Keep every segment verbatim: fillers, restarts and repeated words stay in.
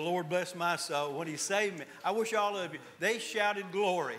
Lord bless my soul when he saved me. I wish all of you, they shouted glory.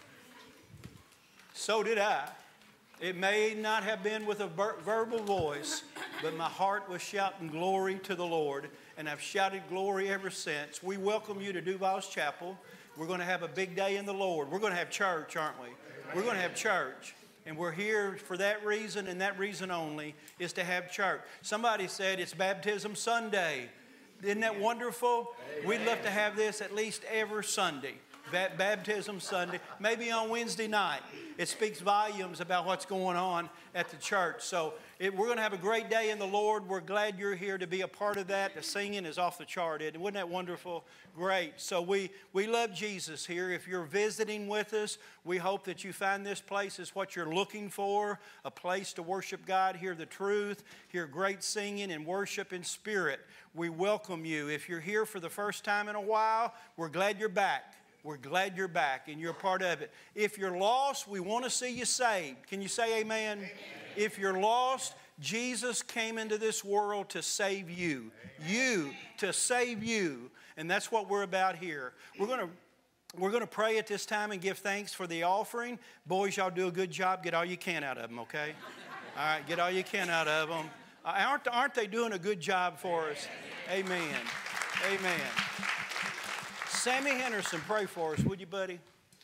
So did I. It may not have been with a ver- verbal voice, but my heart was shouting glory to the Lord, and I've shouted glory ever since. We welcome you to Duval's Chapel. We're going to have a big day in the Lord. We're going to have church, aren't we? We're going to have church, and we're here for that reason and that reason only, is to have church. Somebody said it's Baptism Sunday. Isn't that wonderful? We'd love to have this at least every Sunday. Baptism Sunday, maybe on Wednesday night. It speaks volumes about what's going on at the church. So it, we're going to have a great day in the Lord. We're glad you're here to be a part of that. The singing is off the chart. Wasn't that wonderful? Great. So we, we love Jesus here. If you're visiting with us, we hope that you find this place is what you're looking for, a place to worship God, hear the truth, hear great singing and worship in spirit. We welcome you. If you're here for the first time in a while, we're glad you're back. We're glad you're back and you're part of it. If you're lost, we want to see you saved. Can you say amen? Amen. If you're lost, Jesus came into this world to save you. Amen. You, to save you. And that's what we're about here. We're going to We're going to pray at this time and give thanks for the offering. Boys, y'all do a good job. Get all you can out of them, okay? All right, get all you can out of them. Uh, aren't, aren't they doing a good job for us? Amen. Amen. Sammy Henderson, pray for us, would you, buddy?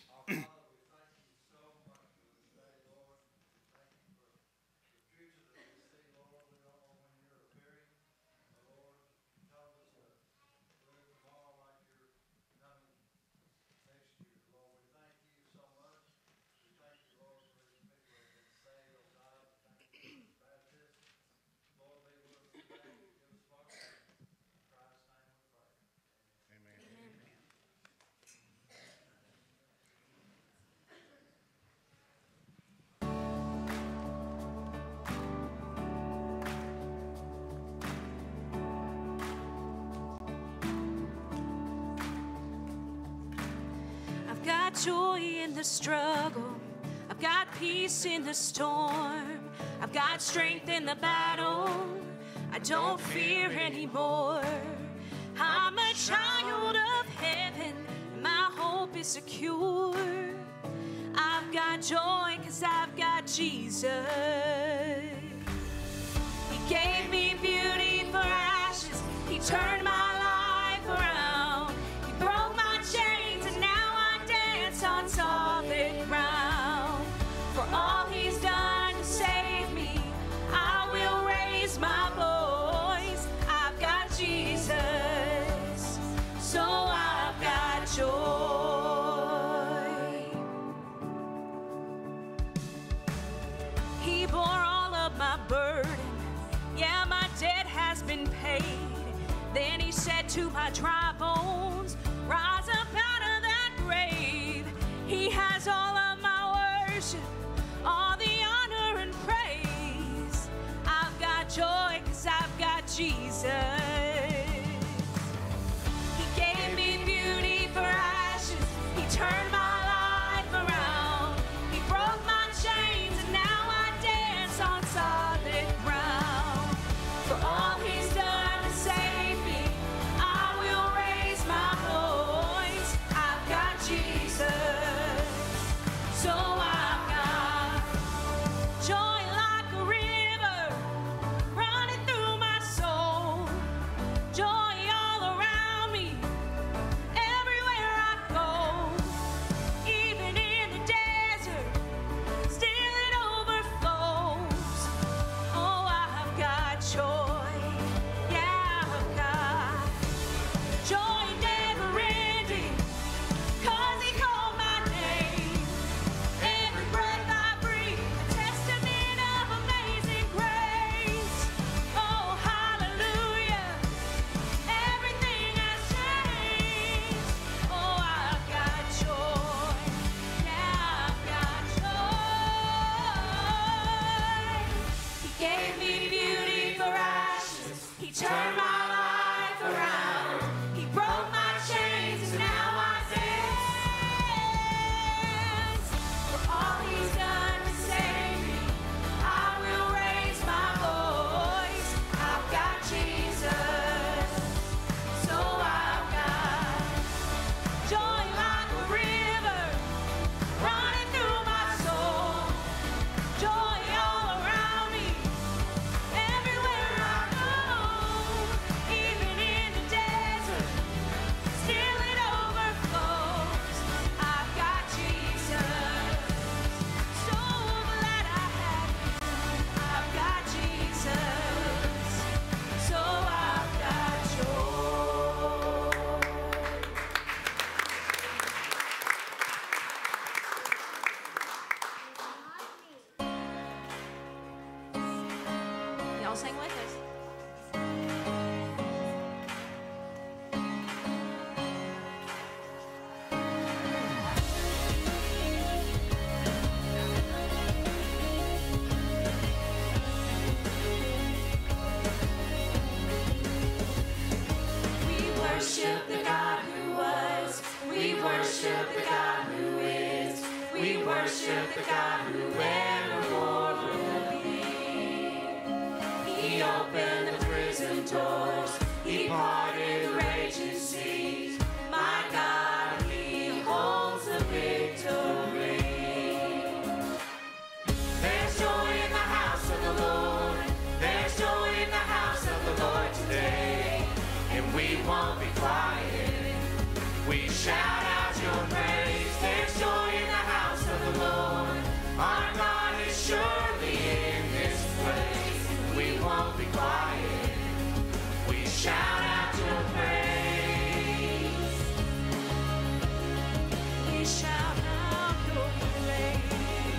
Joy in the struggle, I've got peace in the storm, I've got strength in the battle, I don't fear anymore. I'm a child of heaven, and my hope is secure. I've got joy because I've got Jesus. He gave me beauty for ashes, He turned my life around, He broke my chains and now on solid ground. For all He's done to save me, I will raise my voice. I've got Jesus, so I've got joy. He bore all of my burden, yeah, my debt has been paid. Then He said to my dry bones, rise up out of that grave. He has all of my worship, all the honor and praise. I've got joy because I've got Jesus. He gave me beauty for ashes, He turned my life around, He broke my chains and now I dance on solid ground. For all He's done to save me, I will raise my voice. I've got Jesus. So I've got joy like a river running through my soul, joy all around me, everywhere I go, even in the desert, still it overflows. Oh, I've got joy, yeah, I've got joy never ending, 'cause He called my name. Every breath I breathe, a testament of amazing grace. Oh, hallelujah, everything has changed. Oh, I've got joy, yeah, I've got joy. He gave me beauty for ashes, He turned my life around, He broke my chains and now I dance. For all He's done to save me, I will raise my voice. I've got Jesus, so I've won't be quiet. We shout out your praise. There's joy in the house of the Lord. Our God is surely in this place. We won't be quiet. We shout out your praise. We shout out your praise.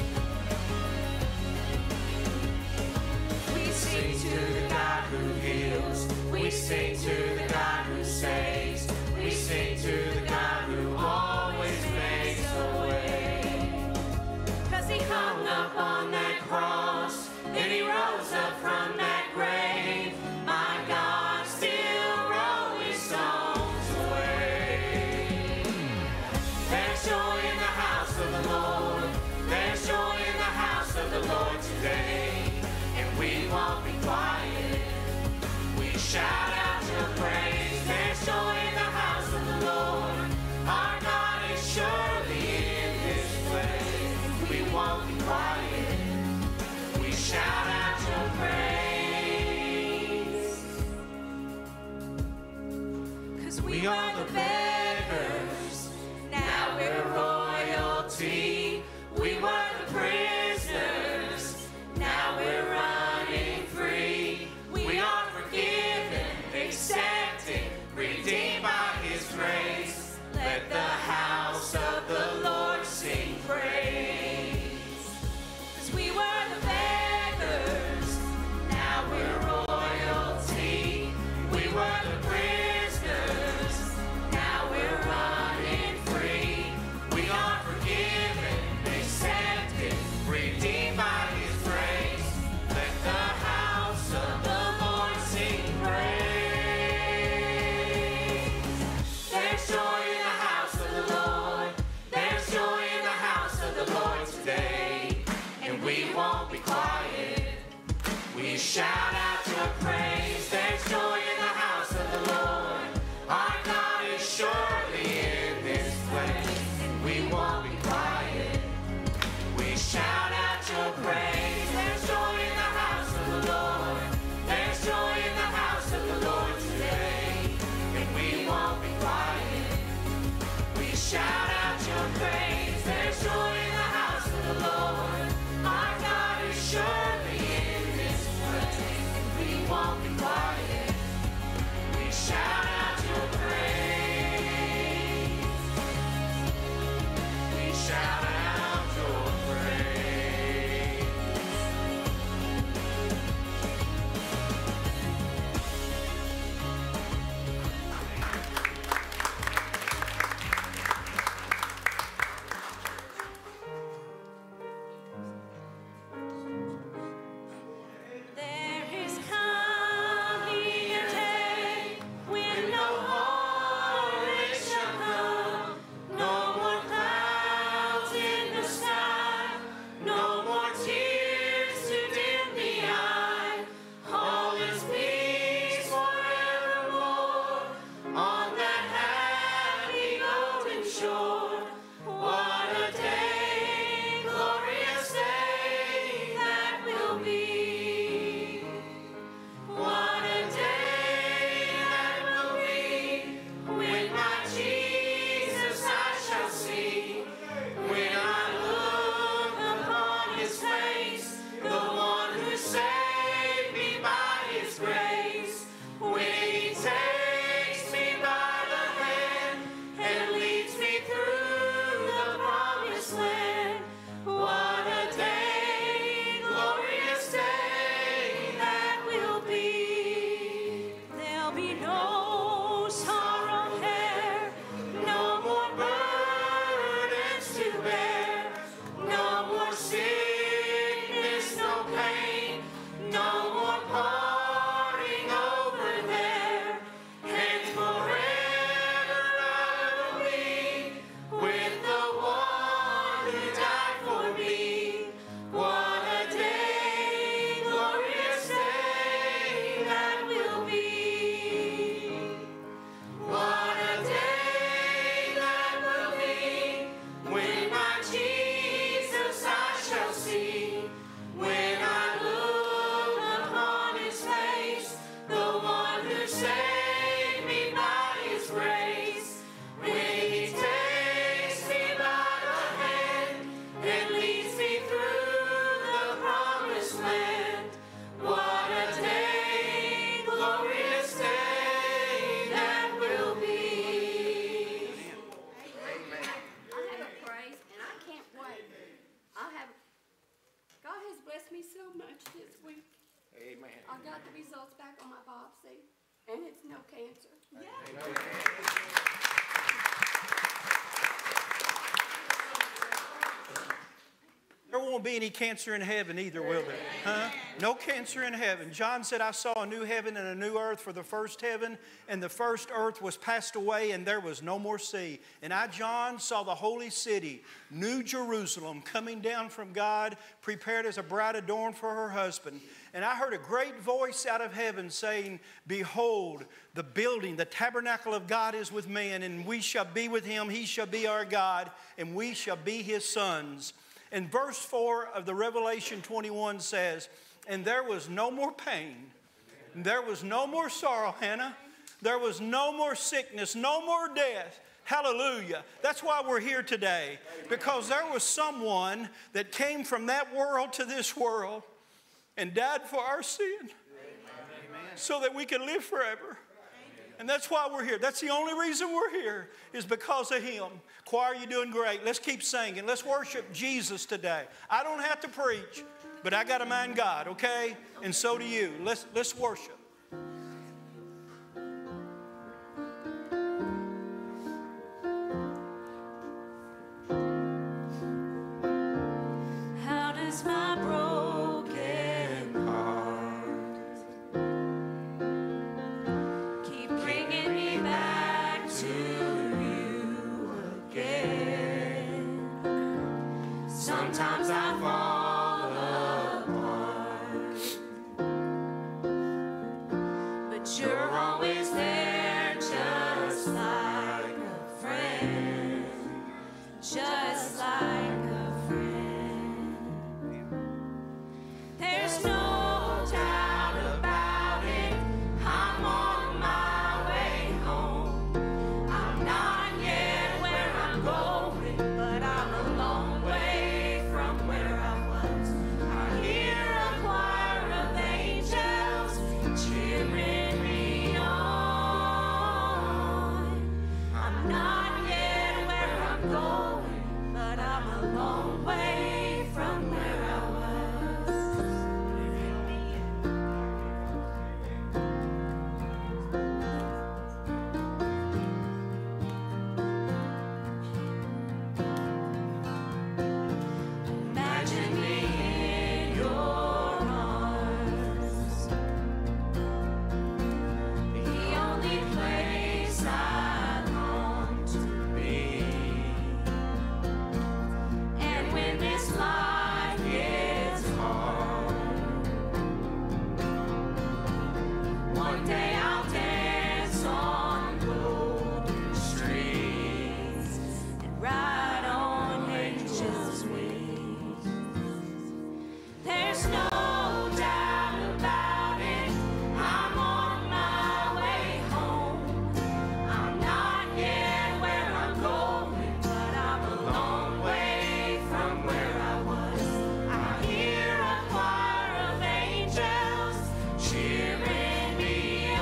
We sing to the God who heals. We sing to the God who saves. We sing to the God who always makes a way. 'Cause he Hung up on that cross, then he rose up from that grave. My God, still roll his songs away. There's joy in the house of the Lord. There's joy in the house of the Lord today. And we won't be quiet. We shout out your praise. There's joy in the house of the Lord. Our God is surely in this place. We won't be quiet. We shout out your praise. 'Cause we, We are the beggars. now we're royalty. We were the prisoners. Now we're running free. We are forgiven, accepted, redeemed by his grace. Let the house of the Lord sing praise. 'Cause we were the beggars. Now we're royalty. We were the prisoners. Now And it's no cancer. There won't be any cancer in heaven either, will there? Huh? No cancer in heaven. John said, I saw a new heaven and a new earth, for the first heaven and the first earth was passed away, and there was no more sea. And I, John, saw the holy city, New Jerusalem, coming down from God, prepared as a bride adorned for her husband. And I heard a great voice out of heaven saying, Behold, the building, the tabernacle of God is with man, and we shall be with him. He shall be our God, and we shall be his sons. And verse four of the Revelation twenty-one says, and there was no more pain. There was no more sorrow, Hannah. There was no more sickness, no more death. Hallelujah. That's why we're here today. Because there was someone that came from that world to this world and died for our sin. Amen. So that we can live forever. And that's why we're here. That's the only reason we're here, is because of him. Choir, you're doing great. Let's keep singing. Let's worship Jesus today. I don't have to preach, but I got to mind God, okay? And so do you. Let's, let's worship. How does my broken keep bringing me back to you again? Sometimes I fall apart, but you're always there, just like a friend, just like a friend. There's no doubt about it, I'm on my way home. I'm not yet where I'm going, but I'm a long way from where I was. I hear a choir of angels cheering me on. I'm not yet where I'm going, but I'm a long way from where I was. Imagine me in your arms, the only place I long to be. And when this life gets hard, one day I'll dance on golden streets and ride on angels' wings. There's no doubt about it, I'm on my way home. I'm not yet where I'm going, but I'm a long way from where I was. I hear a choir of angels cheering me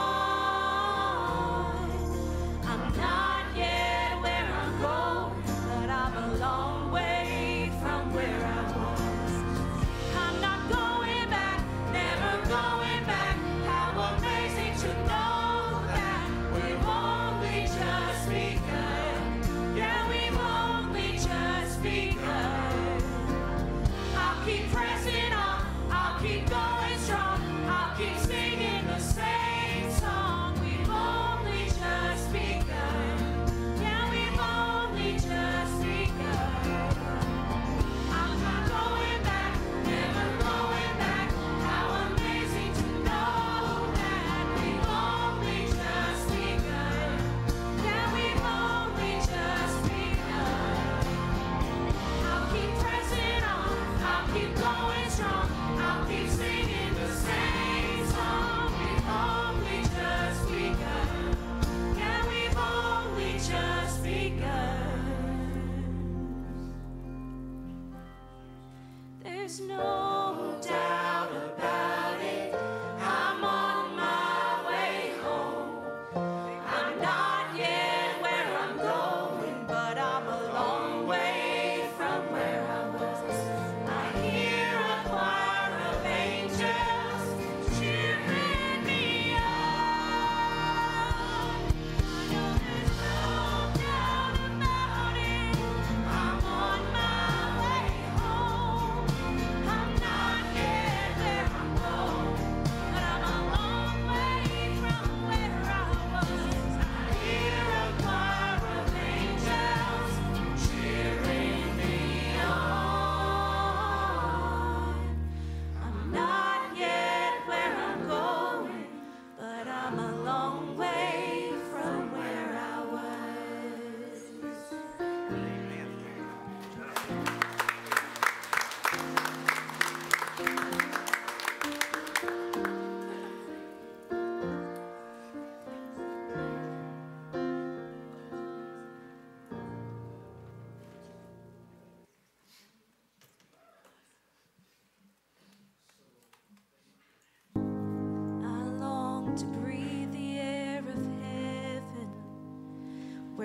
on. I'm not yet where I'm going, but I'm a long way from where I was. I'm not going back, never going back. How amazing to know that we've only just begun. Yeah, we've only just begun. I'll keep pressing on, I'll keep going strong, I'll keep singing the same song. We've only just begun. Yeah, we've only just begun. I'm not going back, never going back. How amazing to know that we've only just begun. Yeah, we've only just begun. I'll keep pressing on, I'll keep going strong, I'll keep singing the same song. We've only just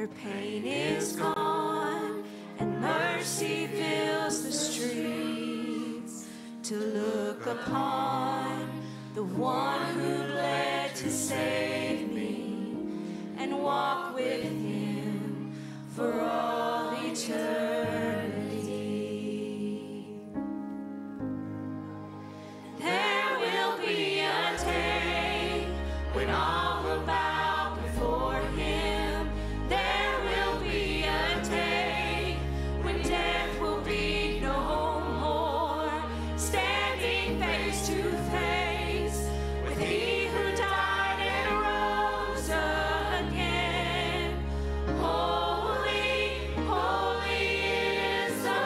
where pain is gone and mercy fills the streets, to look upon the one who bled to save me and walk with him for all eternity. There will be a day when all will bow before him. There will be a day when death will be no more, standing face to face with he who died and rose again. Holy, holy is the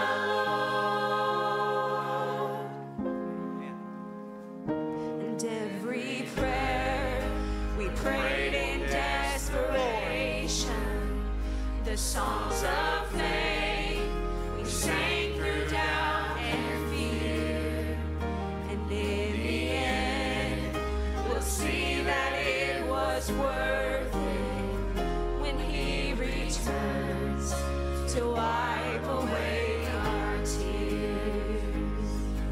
Lord. And every prayer we prayed in desperation, the songs of faith we sang through doubt and fear, and in the end we'll see that it was worth it when he returns to wipe away our tears.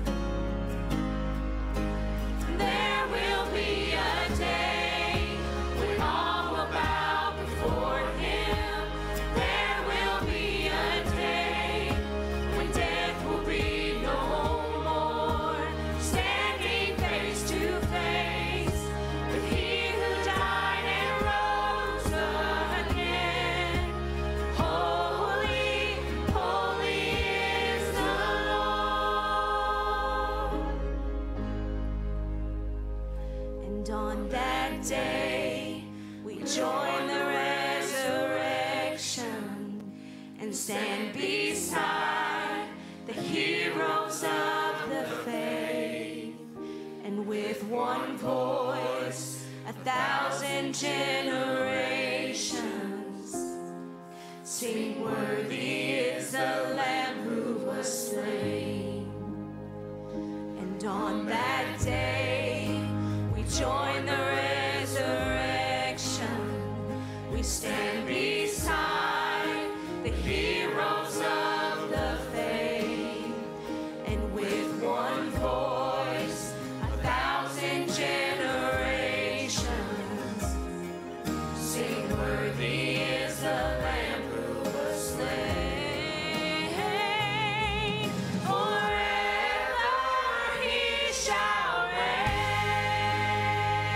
There will be a day when all will bow before him. There will be a day when death will be no more, standing face to face with he who died and rose again. Holy, holy is the Lord. And on that day we join the resurrection and stand beside the heroes of the faith, and with one voice a thousand generations sing, worthy is the Lamb who was slain. And on that day we join the resurrection, we stand beside the heroes of the faith, and with one voice a thousand generations sing, worthy is the Lamb who was slain. Forever he shall reign.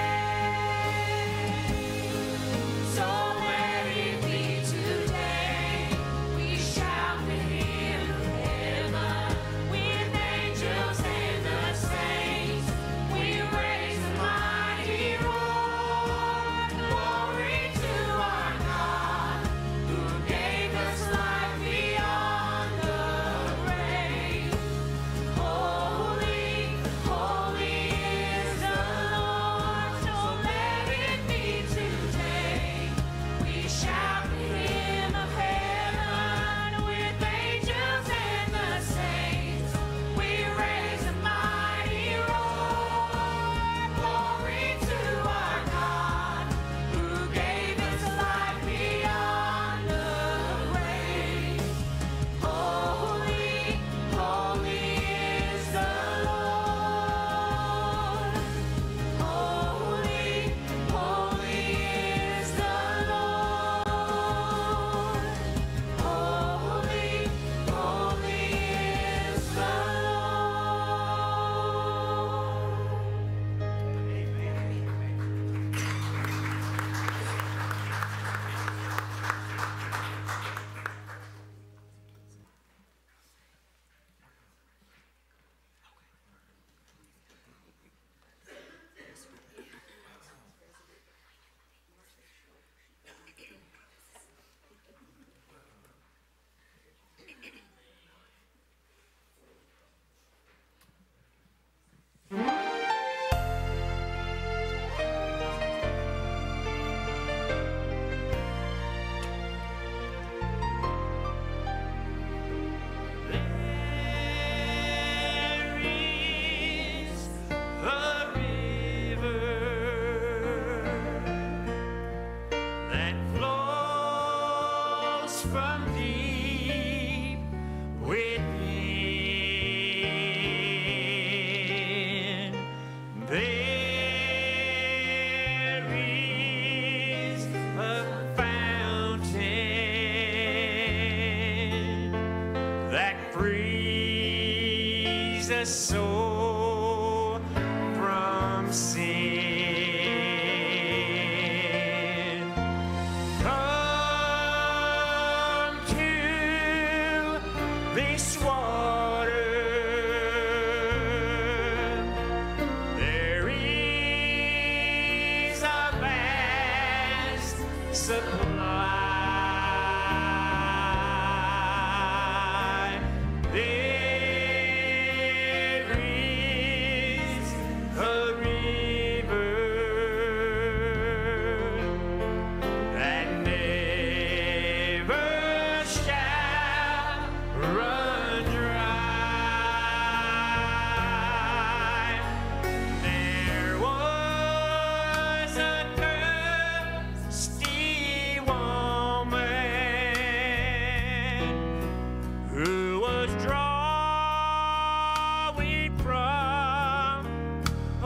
from deep within. There is a fountain that frees the soul from sin. Come to this water. There is a vast supply. There is a river that never shall run dry. There was a thirsty woman who was drawing from a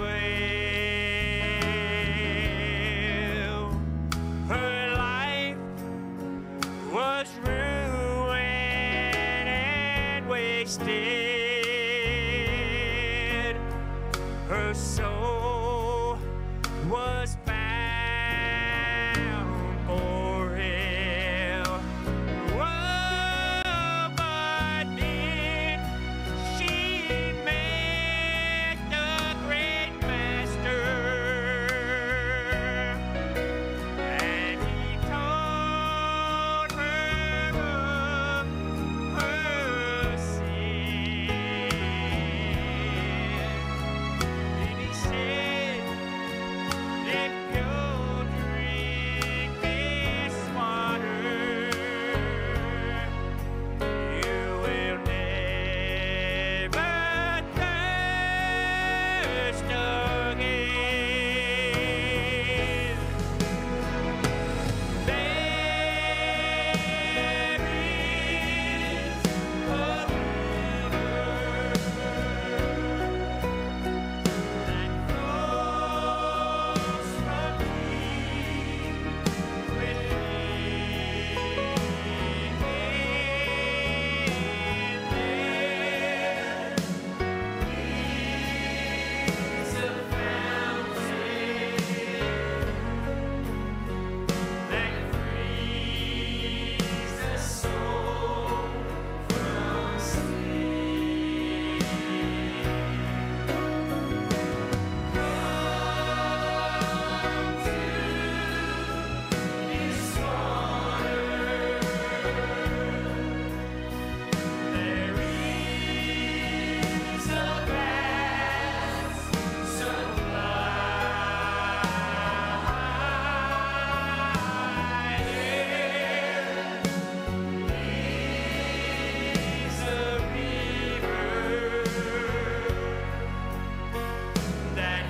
well. Her life was ruined and wasted. Her soul was bound for hell. Oh, but then she met the great master, and he told her of her sin. Then he said, if you'll drink this water, you will never thirst again. There is a river that flows from deep that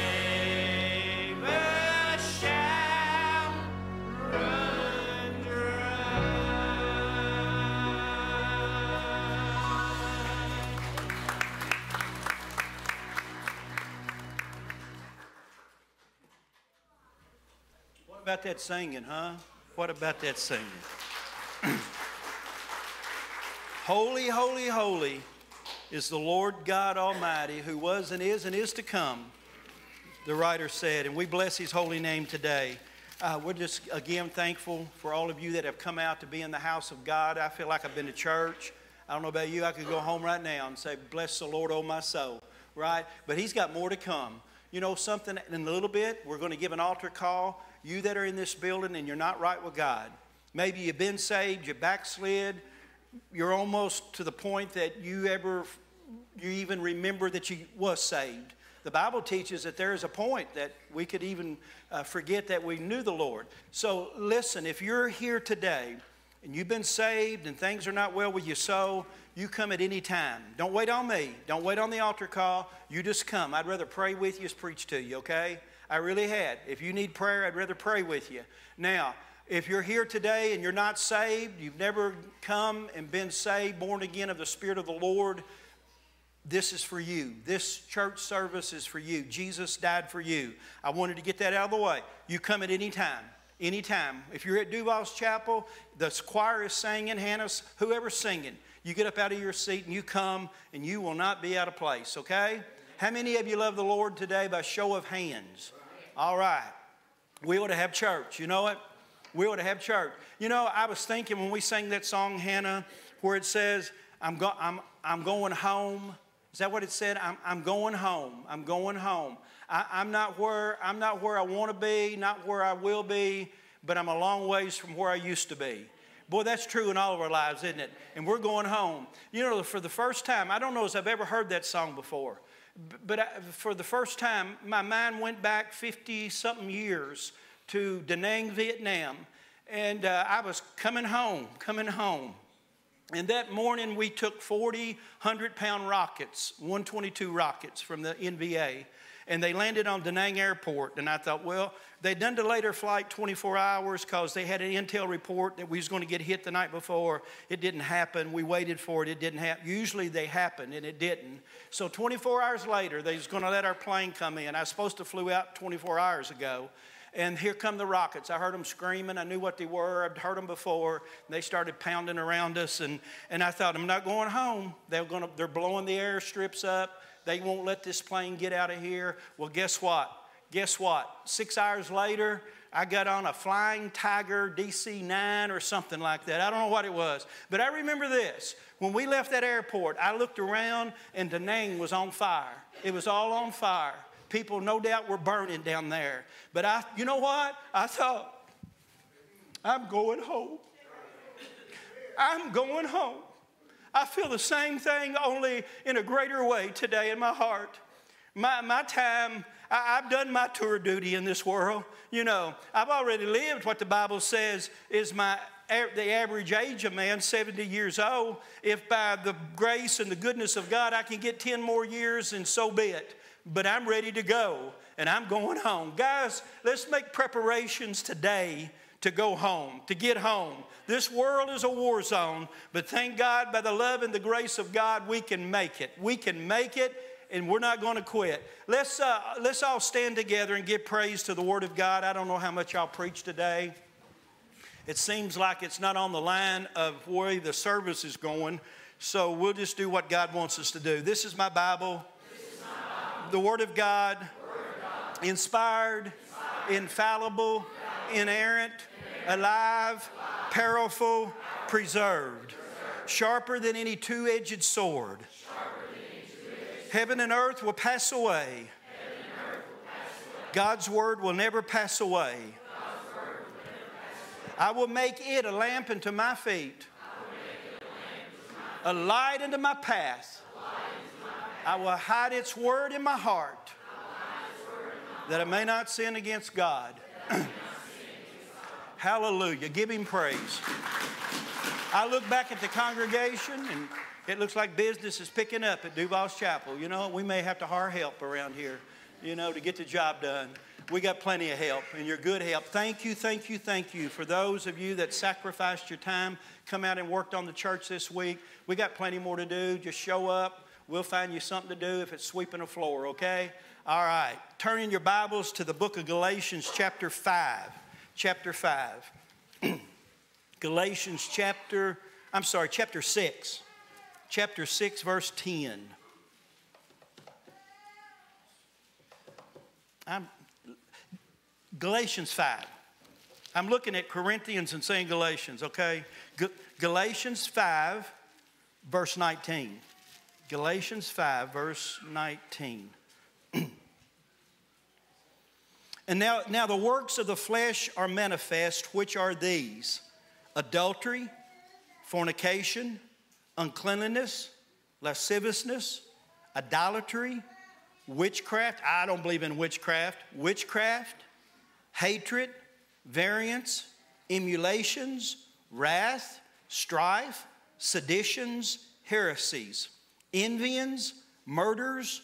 never shall run What about that singing, huh? What about that singing? Holy, holy, holy is the Lord God Almighty, who was and is and is to come, the writer said, and we bless his holy name today. Uh, we're just, again, thankful for all of you that have come out to be in the house of God. I feel like I've been to church. I don't know about you. I could go home right now and say, bless the Lord, oh my soul, right? But he's got more to come. You know something, in a little bit, we're going to give an altar call. You that are in this building and you're not right with God, maybe you've been saved, you backslid, you're almost to the point that you ever, you even remember that you was saved. The Bible teaches that there is a point that we could even uh, forget that we knew the Lord. So listen, if you're here today and you've been saved and things are not well with your soul, you come at any time. Don't wait on me. Don't wait on the altar call. You just come. I'd rather pray with you as preach to you, okay? I really had. If you need prayer, I'd rather pray with you. Now, If you're here today and you're not saved, you've never come and been saved, born again of the Spirit of the Lord, this is for you. This church service is for you. Jesus died for you. I wanted to get that out of the way. You come at any time. Anytime. If you're at Duval's Chapel, the choir is singing, Hannah's, whoever's singing, you get up out of your seat and you come and you will not be out of place, okay? How many of you love the Lord today by show of hands? All right. We ought to have church. You know what? We ought to have church. You know, I was thinking when we sang that song, Hannah, where it says, I'm, go- I'm, I'm going home. Is that what it said? I'm, I'm going home. I'm going home. I, I'm not where, I'm not where I want to be, not where I will be, but I'm a long ways from where I used to be. Boy, that's true in all of our lives, isn't it? And we're going home. You know, for the first time, I don't know if I've ever heard that song before, but I, for the first time, my mind went back fifty-something years to Da Nang, Vietnam, and uh, I was coming home, coming home. And that morning we took forty hundred-pound rockets, one twenty-two rockets from the N V A, and they landed on Da Nang Airport. And I thought, well, they'd done delayed our flight twenty-four hours because they had an intel report that we was going to get hit the night before. It didn't happen. We waited for it. It didn't happen. Usually they happen, and it didn't. So twenty-four hours later, they was going to let our plane come in. I was supposed to flew out twenty-four hours ago. And here come the rockets. I heard them screaming. I knew what they were. I'd heard them before. They started pounding around us. And, and I thought, I'm not going home. They're, gonna, they're blowing the airstrips up. They won't let this plane get out of here. Well, guess what? Guess what? Six hours later, I got on a Flying Tiger D C nine or something like that. I don't know what it was. But I remember this. When we left that airport, I looked around and Da Nang was on fire. It was all on fire. People, no doubt, were burning down there. But I, you know what? I thought, I'm going home. I'm going home. I feel the same thing, only in a greater way today in my heart. My, my time, I, I've done my tour of duty in this world. You know, I've already lived what the Bible says is my the average age of man, seventy years old. If by the grace and the goodness of God I can get ten more years, and so be it. But I'm ready to go, and I'm going home. Guys, let's make preparations today to go home, to get home. This world is a war zone, but thank God by the love and the grace of God, we can make it. We can make it, and we're not going to quit. Let's, uh, let's all stand together and give praise to the Word of God. I don't know how much I'll preach today. It seems like it's not on the line of where the service is going, so we'll just do what God wants us to do. This is my Bible. The Word of God, Word of God. Inspired, Inspired. Infallible, Infallible. Inerrant, Inerrant. Alive, Alive. Powerful, Powerful. Preserved, Preserved. Sharper than any two-edged sword. Two-edged Heaven and earth will pass away. Will pass away. God's Word will never pass away. Never pass away. I will make it a lamp unto my feet, a, a light unto my path. I will hide its word in my heart, that I may not sin against God. Hallelujah. Give him praise. I look back at the congregation, and it looks like business is picking up at Duval's Chapel. You know, we may have to hire help around here, you know, to get the job done. We got plenty of help, and you're good help. Thank you, thank you, thank you for those of you that sacrificed your time, come out and worked on the church this week. We got plenty more to do. Just show up. We'll find you something to do if it's sweeping the floor, okay? All right. Turn in your Bibles to the book of Galatians chapter five. Chapter five. Galatians chapter, I'm sorry, chapter six. Chapter six, verse ten. I'm, Galatians five. I'm looking at Corinthians and saying Galatians, okay? G- Galatians five, verse nineteen. Galatians five, verse nineteen. And now, now the works of the flesh are manifest, which are these: adultery, fornication, uncleanness, lasciviousness, idolatry, witchcraft. I don't believe in witchcraft. Witchcraft, hatred, variance, emulations, wrath, strife, seditions, heresies, envyings, murders,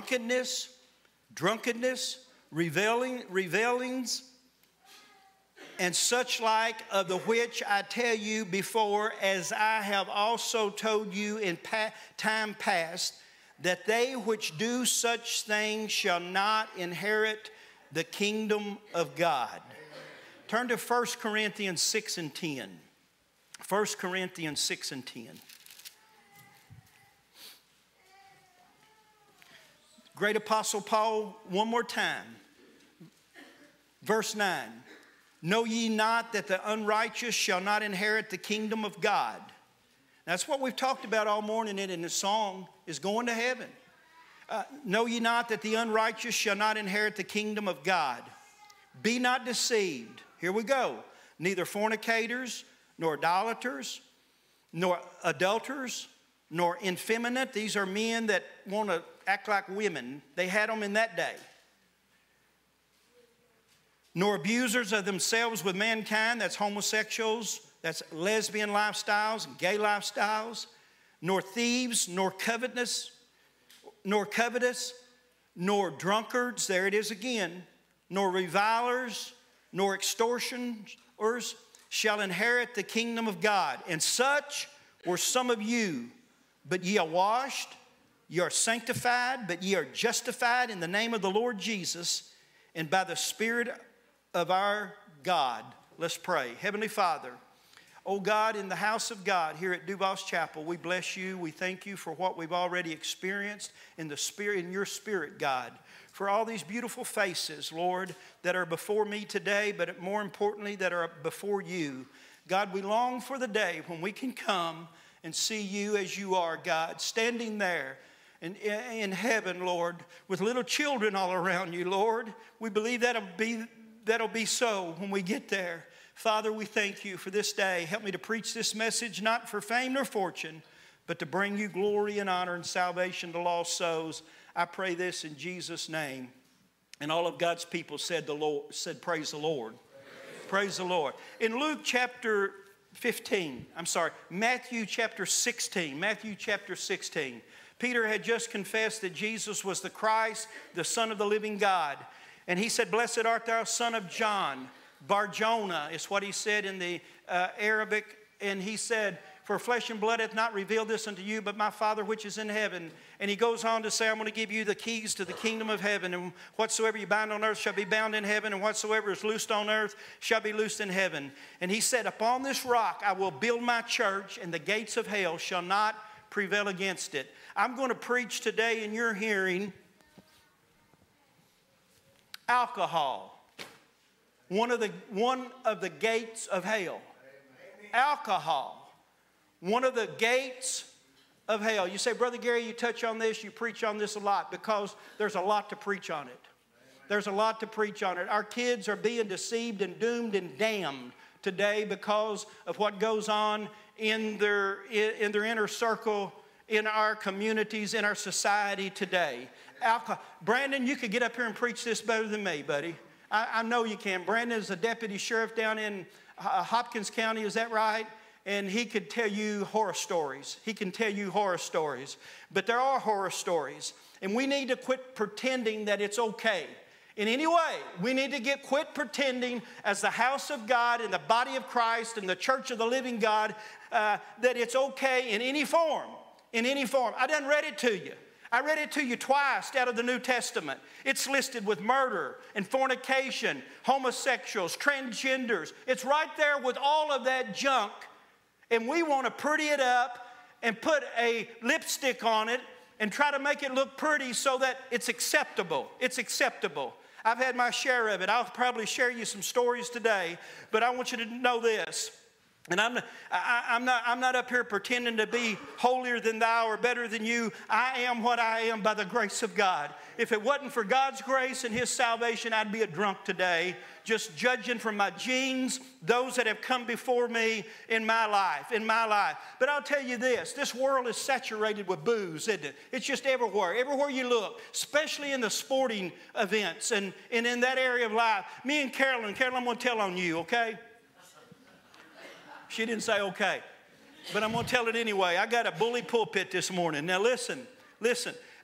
drunkenness, drunkenness, reveling, revelings, and such like of the which I tell you before, as I have also told you in pa- time past, that they which do such things shall not inherit the kingdom of God. Turn to First Corinthians six and ten. First Corinthians six and ten. Great Apostle Paul, one more time. Verse nine. Know ye not that the unrighteous shall not inherit the kingdom of God? That's what we've talked about all morning in the song, is going to heaven. Uh, know ye not that the unrighteous shall not inherit the kingdom of God? Be not deceived. Here we go. Neither fornicators, nor idolaters, nor adulterers, nor effeminate. These are men that want to act like women. They had them in that day. Nor abusers of themselves with mankind. That's homosexuals. That's lesbian lifestyles and gay lifestyles. Nor thieves, nor covetous, nor covetous, nor drunkards. There it is again. Nor revilers, nor extortioners shall inherit the kingdom of God. And such were some of you, but ye are washed, ye are sanctified, but ye are justified in the name of the Lord Jesus and by the Spirit of our God. Let's pray. Heavenly Father, oh God, in the house of God here at Duval's Chapel, we bless you. We thank you for what we've already experienced in the Spirit, in your Spirit, God. For all these beautiful faces, Lord, that are before me today, but more importantly, that are before you. God, we long for the day when we can come and see you as you are, God, standing there in, in heaven, Lord, with little children all around you, Lord. We believe that'll be, that'll be so when we get there. Father, we thank you for this day. Help me to preach this message, not for fame nor fortune, but to bring you glory and honor and salvation to lost souls. I pray this in Jesus' name. And all of God's people said, the Lord, said praise the Lord. Praise, praise the Lord. In Luke chapter fifteen, I'm sorry, Matthew chapter sixteen, Matthew chapter sixteen, Peter had just confessed that Jesus was the Christ, the Son of the living God. And he said, blessed art thou, son of John. Bar-Jonah is what he said in the uh, Arabic. And he said, for flesh and blood hath not revealed this unto you, but my Father which is in heaven. And he goes on to say, I'm going to give you the keys to the kingdom of heaven. And whatsoever you bind on earth shall be bound in heaven. And whatsoever is loosed on earth shall be loosed in heaven. And he said, upon this rock I will build my church, and the gates of hell shall not prevail against it. I'm going to preach today in your hearing alcohol. One of the, one of the gates of hell. Alcohol. One of the gates of hell. You say, Brother Gary, you touch on this, you preach on this a lot, because there's a lot to preach on it. There's a lot to preach on it. Our kids are being deceived and doomed and damned today because of what goes on in their, in their inner circle, in our communities, in our society today. Alcohol. Brandon, you could get up here and preach this better than me, buddy. I, I know you can. Brandon is a deputy sheriff down in uh, Hopkins County, is that right? And he could tell you horror stories. He can tell you horror stories. But there are horror stories. And we need to quit pretending that it's okay. In any way, we need to get quit pretending as the house of God and the body of Christ and the church of the living God uh, that it's okay in any form. In any form. I done read it to you. I read it to you twice out of the New Testament. It's listed with murder and fornication, homosexuals, transgenders. It's right there with all of that junk. And we want to pretty it up and put a lipstick on it and try to make it look pretty so that it's acceptable. It's acceptable. I've had my share of it. I'll probably share you some stories today, but I want you to know this. And I'm, I, I'm, not, I'm not up here pretending to be holier than thou or better than you. I am what I am by the grace of God. If it wasn't for God's grace and His salvation, I'd be a drunk today, just judging from my genes, those that have come before me in my life, in my life. But I'll tell you this, this world is saturated with booze, isn't it? It's just everywhere, everywhere you look, especially in the sporting events and, and in that area of life. Me and Carolyn, Carolyn, I'm going to tell on you, okay? She didn't say okay, but I'm going to tell it anyway. I got a bully pulpit this morning. Now listen, listen.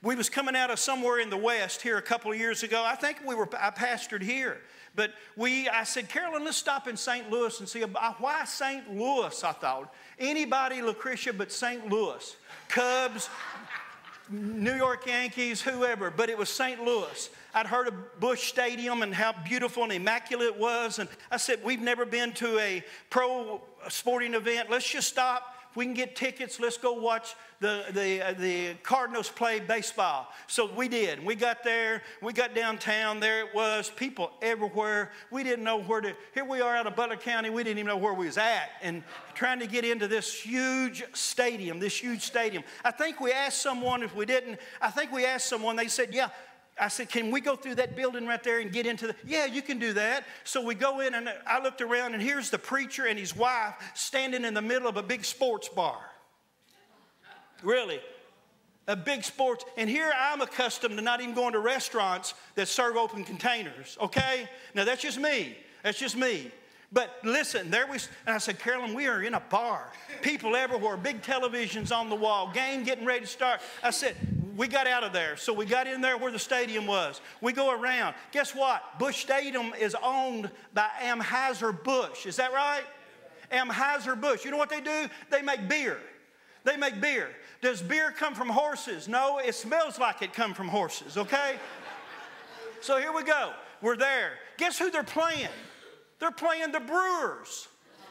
We was coming out of somewhere in the West here a couple of years ago. I think we were, I pastored here. But we, I said, Carolyn, let's stop in Saint Louis and see, about, why Saint Louis, I thought. Anybody, Lucretia, but Saint Louis. Cubs, New York Yankees, whoever, but it was Saint Louis. I'd heard of Busch Stadium and how beautiful and immaculate it was. And I said, we've never been to a pro sporting event. Let's just stop. If we can get tickets, let's go watch the, the, uh, the Cardinals play baseball. So we did. We got there. We got downtown. There it was. People everywhere. We didn't know where to. Here we are out of Butler County. We didn't even know where we was at. And trying to get into this huge stadium, this huge stadium. I think we asked someone, if we didn't, I think we asked someone, they said, yeah. I said, can we go through that building right there and get into the, yeah, you can do that. So we go in, and I looked around, and here's the preacher and his wife standing in the middle of a big sports bar. Really, a big sports. And here I'm accustomed to not even going to restaurants that serve open containers, okay? Now, that's just me. That's just me. But listen, there we, and I said, Carolyn, we are in a bar. People everywhere, big televisions on the wall, game getting ready to start. I said, we got out of there. So we got in there where the stadium was. We go around. Guess what? Busch Stadium is owned by Anheuser-Busch. Is that right? Anheuser-Busch. You know what they do? They make beer. They make beer. Does beer come from horses? No, it smells like it come from horses, okay? So here we go. We're there. Guess who they're playing? They're playing the Brewers.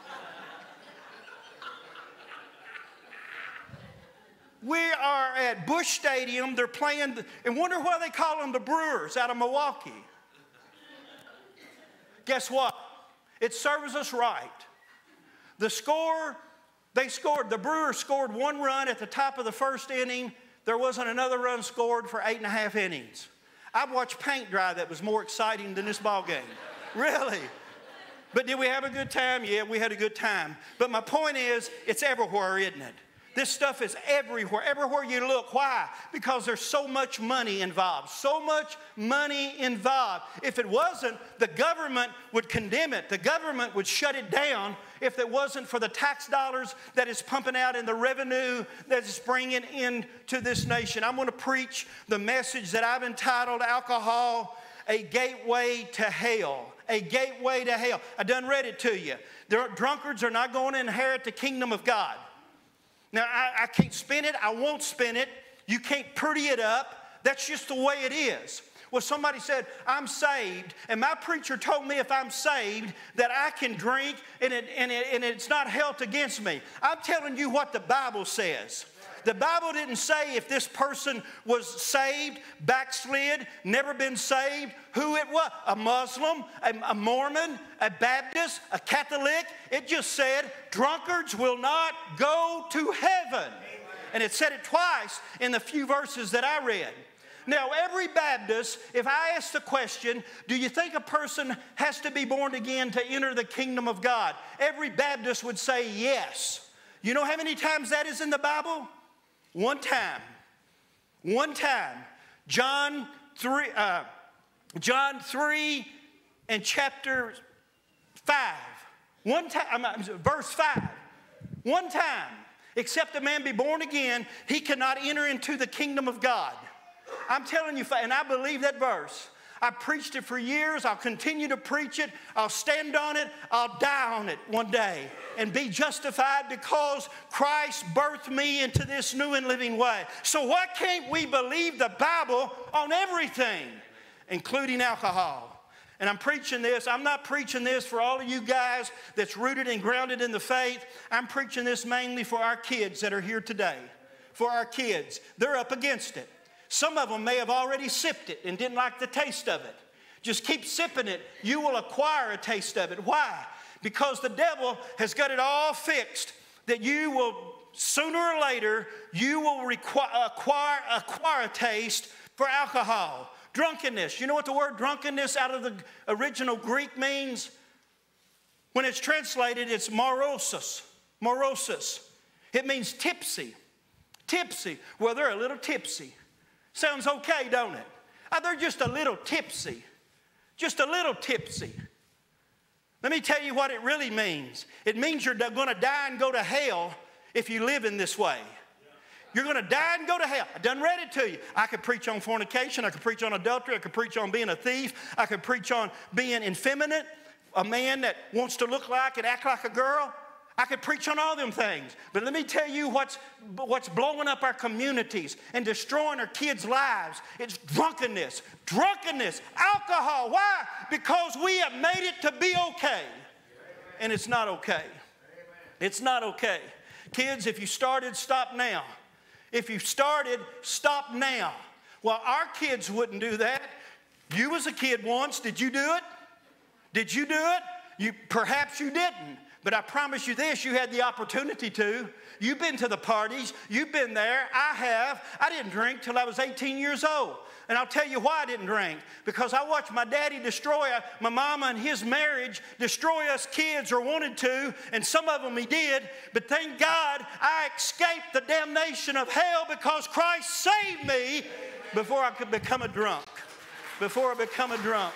We are at Busch Stadium. They're playing, the, and wonder why they call them the Brewers out of Milwaukee. Guess what? It serves us right. The score, they scored, the Brewers scored one run at the top of the first inning. There wasn't another run scored for eight and a half innings. I've watched paint dry that was more exciting than this ball game. Really. But did we have a good time? Yeah, we had a good time. But my point is, it's everywhere, isn't it? This stuff is everywhere, everywhere you look. Why? Because there's so much money involved, so much money involved. If it wasn't, the government would condemn it. The government would shut it down if it wasn't for the tax dollars that is pumping out and the revenue that is bringing into this nation. I'm going to preach the message that I've entitled Alcohol, a Gateway to Hell. A gateway to hell. I done read it to you. The drunkards are not going to inherit the kingdom of God. Now, I, I can't spin it. I won't spin it. You can't pretty it up. That's just the way it is. Well, somebody said, I'm saved, and my preacher told me if I'm saved that I can drink and, it, and, it, and it's not held against me. I'm telling you what the Bible says. The Bible didn't say if this person was saved, backslid, never been saved, who it was. A Muslim, a, a Mormon, a Baptist, a Catholic. It just said drunkards will not go to heaven. And it said it twice in the few verses that I read. Now, every Baptist, if I ask the question, do you think a person has to be born again to enter the kingdom of God? Every Baptist would say yes. You know how many times that is in the Bible? One time. One time. John three, uh, John three and chapter five. One time, verse five. One time. Except a man be born again, he cannot enter into the kingdom of God. I'm telling you, and I believe that verse. I preached it for years. I'll continue to preach it. I'll stand on it. I'll die on it one day and be justified because Christ birthed me into this new and living way. So why can't we believe the Bible on everything, including alcohol? And I'm preaching this. I'm not preaching this for all of you guys that's rooted and grounded in the faith. I'm preaching this mainly for our kids that are here today. For our kids. They're up against it. Some of them may have already sipped it and didn't like the taste of it. Just keep sipping it. You will acquire a taste of it. Why? Because the devil has got it all fixed that you will, sooner or later, you will require, acquire, acquire a taste for alcohol. Drunkenness. You know what the word drunkenness out of the original Greek means? When it's translated, it's morosis. Morosis. It means tipsy. Tipsy. Well, they're a little tipsy. Sounds okay, don't it? Oh, they're just a little tipsy. Just a little tipsy. Let me tell you what it really means. It means you're going to die and go to hell if you live in this way. You're going to die and go to hell. I done read it to you. I could preach on fornication. I could preach on adultery. I could preach on being a thief. I could preach on being effeminate, a man that wants to look like and act like a girl. I could preach on all them things. But let me tell you what's, what's blowing up our communities and destroying our kids' lives. It's drunkenness. Drunkenness. Alcohol. Why? Because we have made it to be okay. And it's not okay. It's not okay. Kids, if you started, stop now. If you started, stop now. Well, our kids wouldn't do that. You was a kid once. Did you do it? Did you do it? You, perhaps you didn't. But I promise you this, you had the opportunity to. You've been to the parties. You've been there. I have. I didn't drink till I was eighteen years old. And I'll tell you why I didn't drink. Because I watched my daddy destroy my mama and his marriage, destroy us kids, or wanted to. And some of them he did. But thank God I escaped the damnation of hell because Christ saved me before I could become a drunk. Before I become a drunk.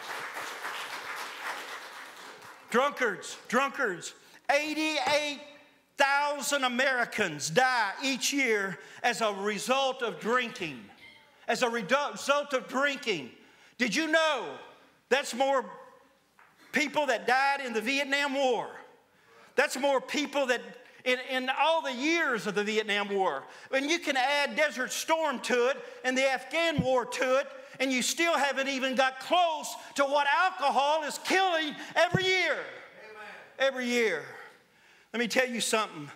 Drunkards, drunkards. eighty-eight thousand Americans die each year as a result of drinking. As a result of drinking. Did you know that's more people that died in the Vietnam War? That's more people that in, in all the years of the Vietnam War. And you can add Desert Storm to it and the Afghan War to it, and you still haven't even got close to what alcohol is killing every year. Amen. Every year. Let me tell you something.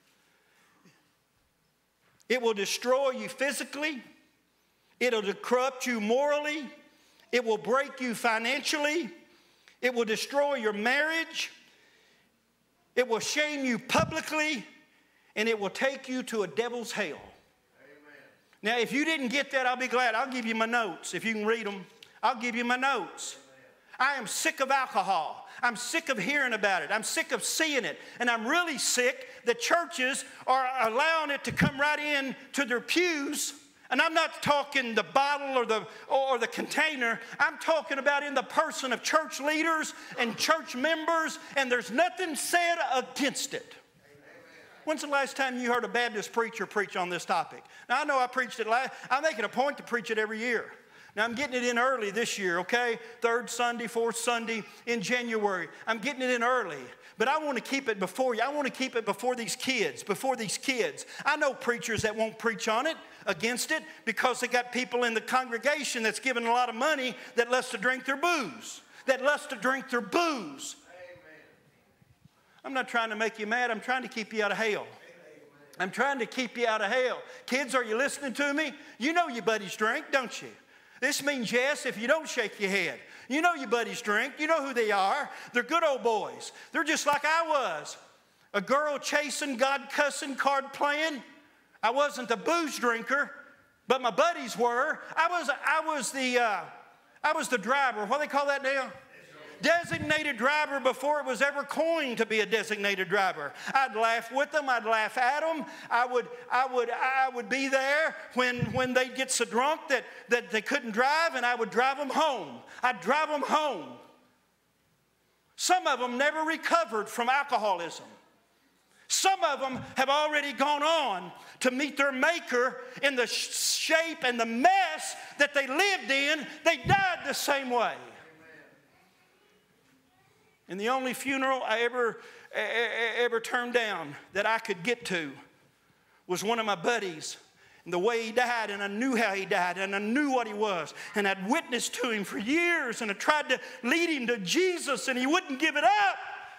It will destroy you physically. It'll corrupt you morally. It will break you financially. It will destroy your marriage. It will shame you publicly. And it will take you to a devil's hell. Amen. Now, if you didn't get that, I'll be glad. I'll give you my notes. If you can read them, I'll give you my notes. Amen. I am sick of alcohol. I'm sick of hearing about it. I'm sick of seeing it. And I'm really sick that churches are allowing it to come right in to their pews. And I'm not talking the bottle or the, or the container. I'm talking about in the person of church leaders and church members, and there's nothing said against it. When's the last time you heard a Baptist preacher preach on this topic? Now, I know I preached it last. I make it a point to preach it every year. Now, I'm getting it in early this year, okay? Third Sunday, fourth Sunday in January. I'm getting it in early. But I want to keep it before you. I want to keep it before these kids, before these kids. I know preachers that won't preach on it, against it, because they got people in the congregation that's giving a lot of money that loves to drink their booze. That loves to drink their booze. Amen. I'm not trying to make you mad. I'm trying to keep you out of hell. I'm trying to keep you out of hell. Kids, are you listening to me? You know your buddies drink, don't you? This means yes if you don't shake your head. You know your buddies drink. You know who they are. They're good old boys. They're just like I was. A girl chasing, God cussing, card playing. I wasn't the booze drinker, but my buddies were. I was, I was, the, uh, I was the driver. What do they call that now? Designated driver before it was ever coined to be a designated driver. I'd laugh with them. I'd laugh at them. I would, I would, I would be there when, when they'd get so drunk that, that they couldn't drive, and I would drive them home. I'd drive them home. Some of them never recovered from alcoholism. Some of them have already gone on to meet their Maker in the shape and the mess that they lived in. They died the same way. And the only funeral I ever, ever turned down that I could get to was one of my buddies. And the way he died, and I knew how he died, and I knew what he was. And I'd witnessed to him for years, and I tried to lead him to Jesus, and he wouldn't give it up.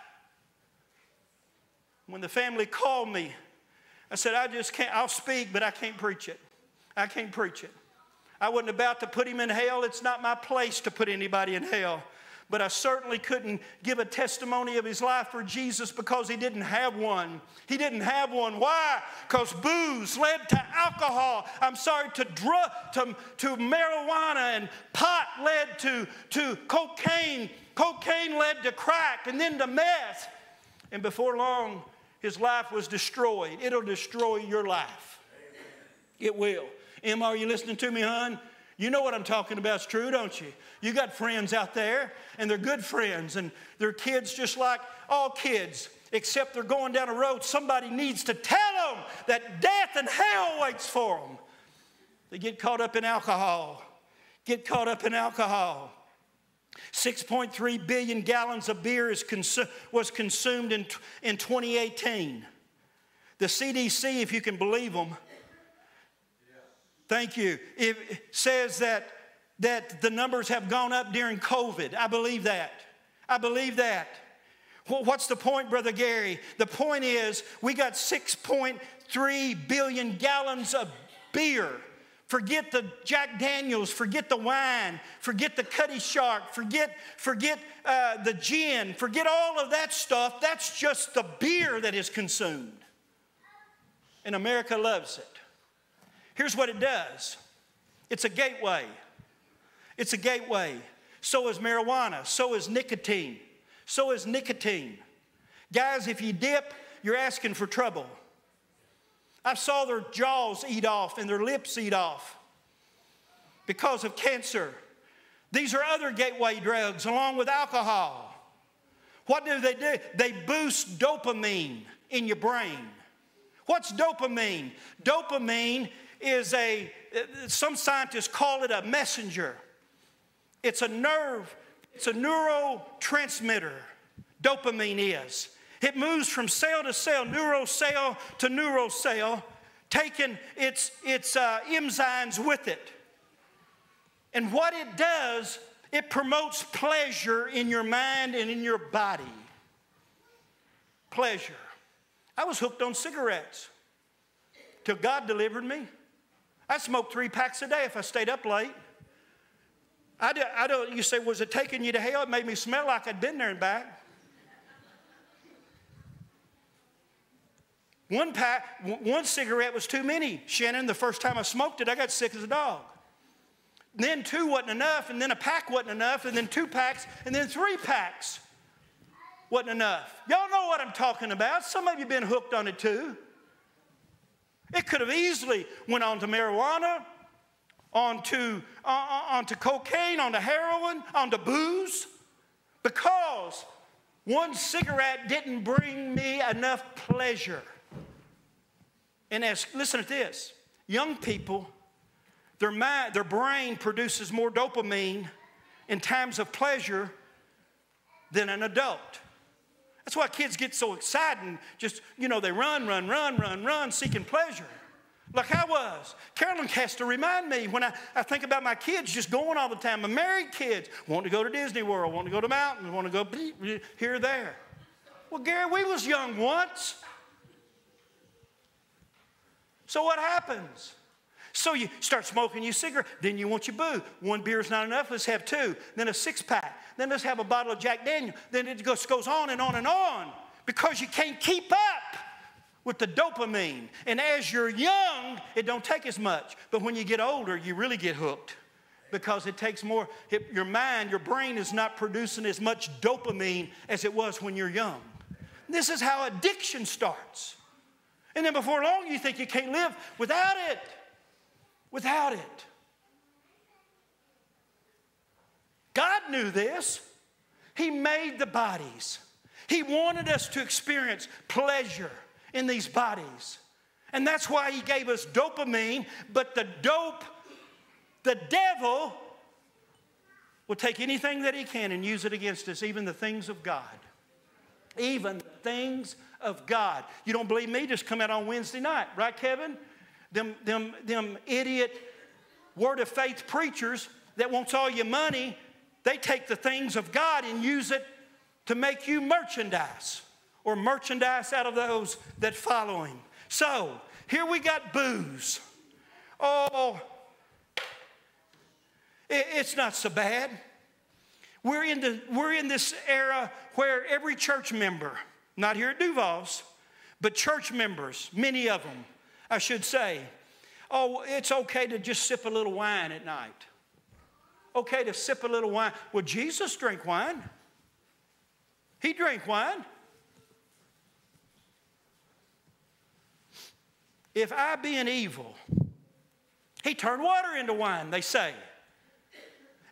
When the family called me, I said, I just can't, I'll speak, but I can't preach it. I can't preach it. I wasn't about to put him in hell. It's not my place to put anybody in hell. But I certainly couldn't give a testimony of his life for Jesus because he didn't have one. He didn't have one. Why? Because booze led to alcohol. I'm sorry, to drug, to, to marijuana, and pot led to, to cocaine. Cocaine led to crack, and then to meth. And before long, his life was destroyed. It'll destroy your life. Amen. It will. Em, are you listening to me, hon? You know what I'm talking about. It's true, don't you? You got friends out there, and they're good friends, and they're kids just like all kids, except they're going down a road. Somebody needs to tell them that death and hell waits for them. They get caught up in alcohol. Get caught up in alcohol. six point three billion gallons of beer is consu- was consumed in, in twenty eighteen. The C D C, if you can believe them, thank you, it says that, that the numbers have gone up during COVID. I believe that. I believe that. Well, what's the point, Brother Gary? The point is we got six point three billion gallons of beer. Forget the Jack Daniels, forget the wine, forget the Cutty Shark, forget, forget uh, the gin, forget all of that stuff. That's just the beer that is consumed. And America loves it. Here's what it does. It's a gateway. It's a gateway. So is marijuana. So is nicotine. So is nicotine. Guys, if you dip, you're asking for trouble. I saw their jaws eat off and their lips eat off because of cancer. These are other gateway drugs along with alcohol. What do they do? They boost dopamine in your brain. What's dopamine? Dopamine is a, some scientists call it a messenger. It's a nerve, it's a neurotransmitter. Dopamine is. It moves from cell to cell, neurocell to neurocell, taking its, its uh, enzymes with it. And what it does, it promotes pleasure in your mind and in your body. Pleasure. I was hooked on cigarettes till God delivered me. I smoked three packs a day if I stayed up late. I, do, I don't, you say, was it taking you to hell? It made me smell like I'd been there and back. One pack, one cigarette was too many. Shannon, the first time I smoked it, I got sick as a dog. Then two wasn't enough, and then a pack wasn't enough, and then two packs, and then three packs wasn't enough. Y'all know what I'm talking about. Some of you have been hooked on it too. It could have easily went on to marijuana, onto, uh, onto cocaine, onto heroin, onto booze, because one cigarette didn't bring me enough pleasure. And as, listen to this, young people, their mind, their brain produces more dopamine in times of pleasure than an adult. That's why kids get so excited and just, you know, they run, run, run, run, run, seeking pleasure. Like I was. Carolyn has to remind me when I, I think about my kids just going all the time. My married kids want to go to Disney World, want to go to mountains, want to go here or there. Well, Gary, we was young once. So what happens? So you start smoking your cigarette, then you want your boo. One beer's not enough, let's have two. Then a six-pack. Then let's have a bottle of Jack Daniel. Then it goes, goes on and on and on because you can't keep up with the dopamine. And as you're young, it don't take as much. But when you get older, you really get hooked because it takes more. It, your mind, your brain is not producing as much dopamine as it was when you're young. This is how addiction starts. And then before long, you think you can't live without it. Without it. God knew this. He made the bodies. He wanted us to experience pleasure in these bodies. And that's why he gave us dopamine. But the dope, the devil will take anything that he can and use it against us, even the things of God. Even the things of God. You don't believe me? Just come out on Wednesday night. Right, Kevin? Them, them, them idiot word of faith preachers that wants all your money, they take the things of God and use it to make you merchandise or merchandise out of those that follow him. So, here we got booze. Oh, it, it's not so bad. We're in, the, we're in this era where every church member, not here at Duval's, but church members, many of them, I should say, oh, it's okay to just sip a little wine at night. Okay to sip a little wine. Well, Jesus drank wine. He drank wine. If I being evil, he turned water into wine, they say.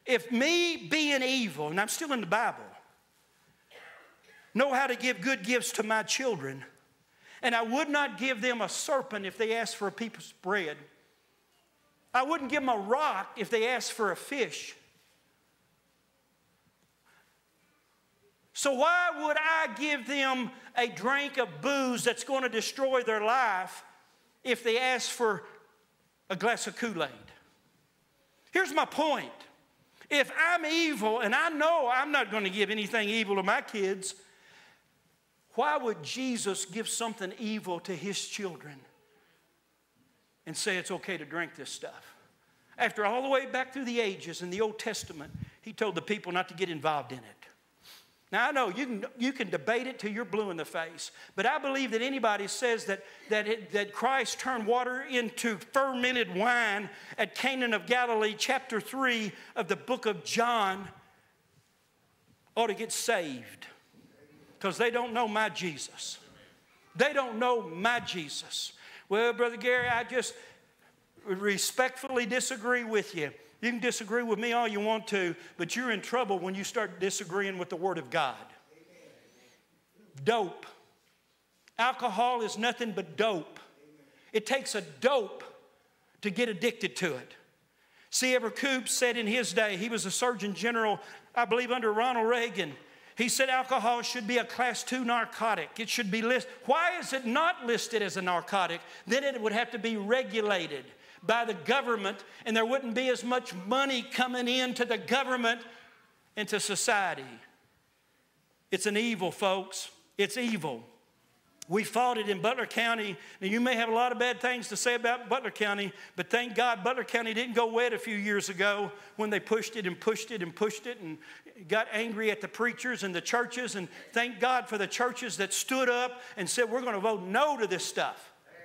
if me being evil, and I'm still in the Bible, know how to give good gifts to my children, and I would not give them a serpent if they asked for a piece of bread. I wouldn't give them a rock if they asked for a fish. So why would I give them a drink of booze that's going to destroy their life if they ask for a glass of Kool-Aid? Here's my point. If I'm evil and I know I'm not going to give anything evil to my kids, why would Jesus give something evil to his children and say it's okay to drink this stuff? After all the way back through the ages in the Old Testament, he told the people not to get involved in it. Now, I know you can, you can debate it till you're blue in the face, but I believe that anybody says that, that, it, that Christ turned water into fermented wine at Cana of Galilee, chapter three of the book of John, ought to get saved, because they don't know my Jesus. They don't know my Jesus. Well, Brother Gary, I just respectfully disagree with you. You can disagree with me all you want to, but you're in trouble when you start disagreeing with the Word of God. Amen. Dope. Alcohol is nothing but dope. It takes a dope to get addicted to it. C. Edward Koop said in his day, he was a Surgeon General, I believe under Ronald Reagan. He said alcohol should be a class two narcotic. It should be listed. Why is it not listed as a narcotic? Then it would have to be regulated by the government, and there wouldn't be as much money coming into the government and to society. It's an evil, folks. It's evil. We fought it in Butler County. Now, you may have a lot of bad things to say about Butler County, but thank God Butler County didn't go wet a few years ago when they pushed it and pushed it and pushed it and got angry at the preachers and the churches. And thank God for the churches that stood up and said, we're going to vote no to this stuff.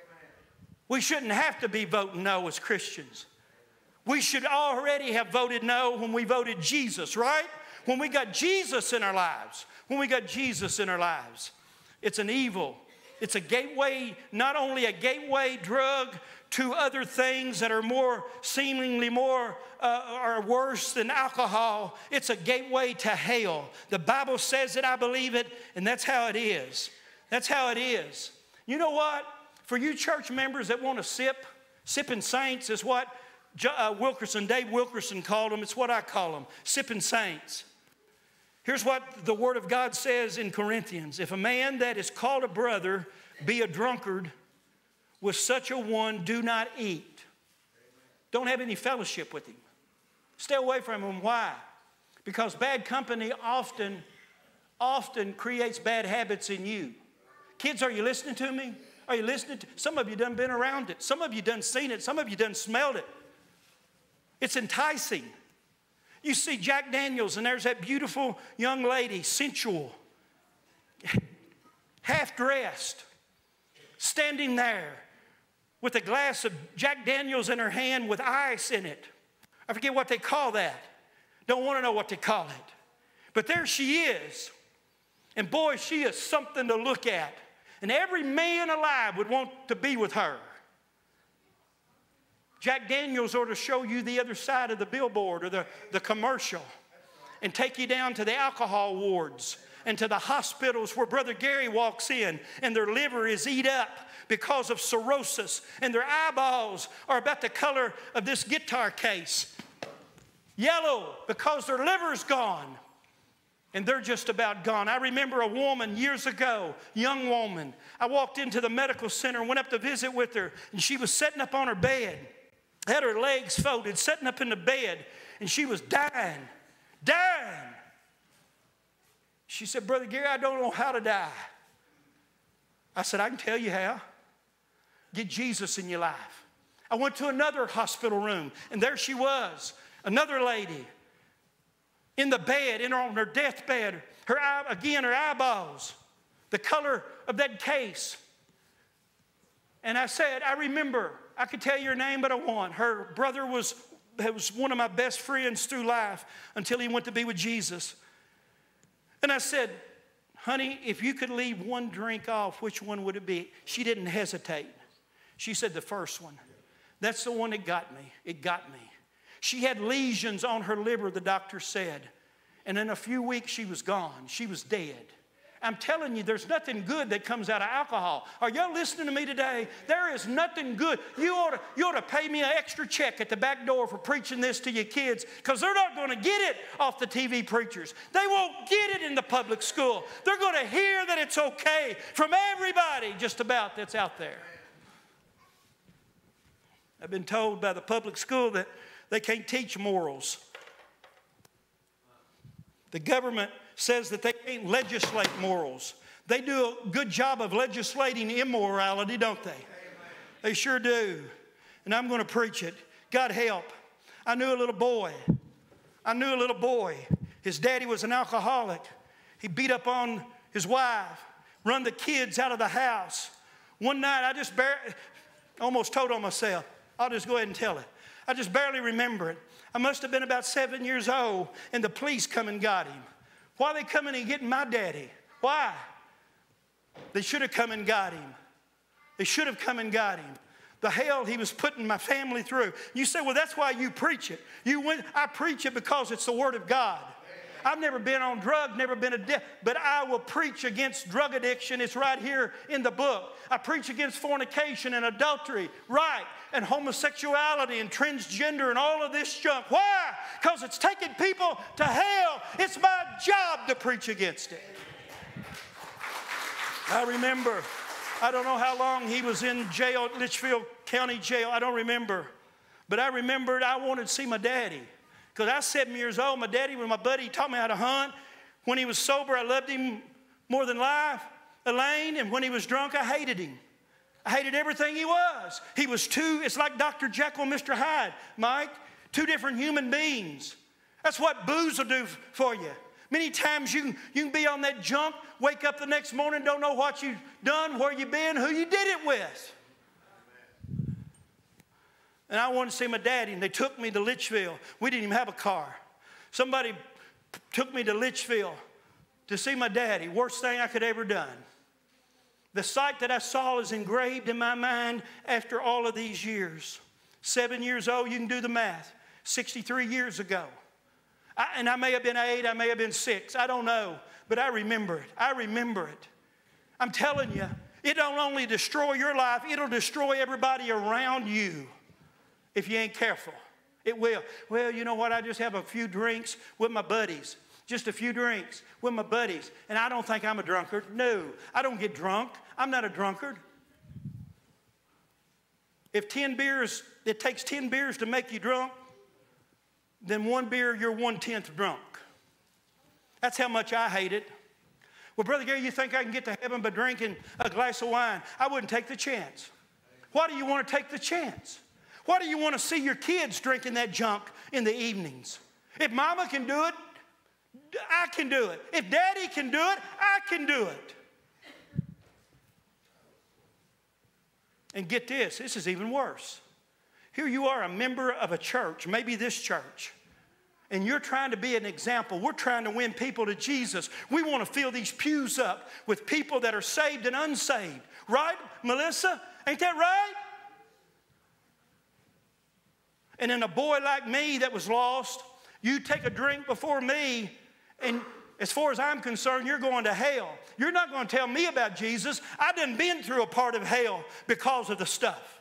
We shouldn't have to be voting no as Christians. We should already have voted no when we voted Jesus, right? When we got Jesus in our lives. When we got Jesus in our lives. It's an evil. It's a gateway, not only a gateway drug to other things that are more, seemingly more, uh, or worse than alcohol. It's a gateway to hell. The Bible says it, I believe it, and that's how it is. That's how it is. You know what? For you church members that want to sip, sipping saints is what uh, Wilkerson, Dave Wilkerson called them. It's what I call them, sipping saints. Here's what the Word of God says in Corinthians. If a man that is called a brother be a drunkard, with such a one do not eat. Don't have any fellowship with him. Stay away from him. Why? Because bad company often, often creates bad habits in you. Kids, are you listening to me? Are you listening to? Some of you done been around it. Some of you done seen it. Some of you done smelled it. It's enticing. You see Jack Daniels, and there's that beautiful young lady, sensual, half-dressed, standing there with a glass of Jack Daniels in her hand with ice in it. I forget what they call that. Don't want to know what they call it. But there she is. And boy, she is something to look at. And every man alive would want to be with her. Jack Daniels ought to show you the other side of the billboard or the, the commercial and take you down to the alcohol wards and to the hospitals where Brother Gary walks in and their liver is eat up because of cirrhosis and their eyeballs are about the color of this guitar case. Yellow because their liver's gone. And they're just about gone. I remember a woman years ago, young woman. I walked into the medical center and went up to visit with her. And she was sitting up on her bed. Had her legs folded, sitting up in the bed. And she was dying, dying. She said, Brother Gary, I don't know how to die. I said, I can tell you how. Get Jesus in your life. I went to another hospital room. And there she was, another lady. In the bed, in her, on her deathbed, her eye, again, her eyeballs, the color of that case. And I said, I remember, I could tell you her name, but I won't. Her brother was, was one of my best friends through life until he went to be with Jesus. And I said, honey, if you could leave one drink off, which one would it be? She didn't hesitate. She said the first one. That's the one that got me. It got me. She had lesions on her liver, the doctor said. And in a few weeks, she was gone. She was dead. I'm telling you, there's nothing good that comes out of alcohol. Are y'all listening to me today? There is nothing good. You ought to, you ought to pay me an extra check at the back door for preaching this to your kids, because they're not going to get it off the T V preachers. They won't get it in the public school. They're going to hear that it's okay from everybody just about that's out there. I've been told by the public school that they can't teach morals. The government says that they can't legislate morals. They do a good job of legislating immorality, don't they? Amen. They sure do. And I'm going to preach it. God help. I knew a little boy. I knew a little boy. His daddy was an alcoholic. He beat up on his wife, run the kids out of the house. One night, I just barely, almost told on myself. I'll just go ahead and tell it. I just barely remember it. I must have been about seven years old, and the police come and got him. Why are they coming and getting my daddy? Why? They should have come and got him. They should have come and got him. The hell he was putting my family through. You say, well, that's why you preach it. You went, I preach it because it's the Word of God. I've never been on drugs, never been a death, but I will preach against drug addiction. It's right here in the book. I preach against fornication and adultery, right, and homosexuality and transgender and all of this junk. Why? Because it's taking people to hell. It's my job to preach against it. I remember, I don't know how long he was in jail, Litchfield County Jail. I don't remember. But I remembered I wanted to see my daddy. Because I was seven years old. My daddy was my buddy. He taught me how to hunt. When he was sober, I loved him more than life, Elaine. And when he was drunk, I hated him. I hated everything he was. He was two, it's like Doctor Jekyll and Mister Hyde, Mike. Two different human beings. That's what booze will do for you. Many times you can, you can be on that junk, wake up the next morning, don't know what you've done, where you've been, who you did it with. And I wanted to see my daddy, and they took me to Litchfield. We didn't even have a car. Somebody p- took me to Litchfield to see my daddy. Worst thing I could ever done. The sight that I saw is engraved in my mind after all of these years. Seven years old, you can do the math. sixty-three years ago. I, and I may have been eight, I may have been six. I don't know. But I remember it. I remember it. I'm telling you, it don't only destroy your life, it'll destroy everybody around you. If you ain't careful, it will. Well, you know what? I just have a few drinks with my buddies. Just a few drinks with my buddies. And I don't think I'm a drunkard. No, I don't get drunk. I'm not a drunkard. If ten beers, it takes ten beers to make you drunk, then one beer, you're one-tenth drunk. That's how much I hate it. Well, Brother Gary, you think I can get to heaven by drinking a glass of wine? I wouldn't take the chance. Why do you want to take the chance? Why do you want to see your kids drinking that junk in the evenings? If mama can do it, I can do it. If daddy can do it, I can do it. And get this, this is even worse. Here you are, a member of a church, maybe this church, and you're trying to be an example. We're trying to win people to Jesus. We want to fill these pews up with people that are saved and unsaved. Right, Melissa? Ain't that right? And then a boy like me that was lost, you take a drink before me, and as far as I'm concerned, you're going to hell. You're not going to tell me about Jesus. I done been through a part of hell because of the stuff.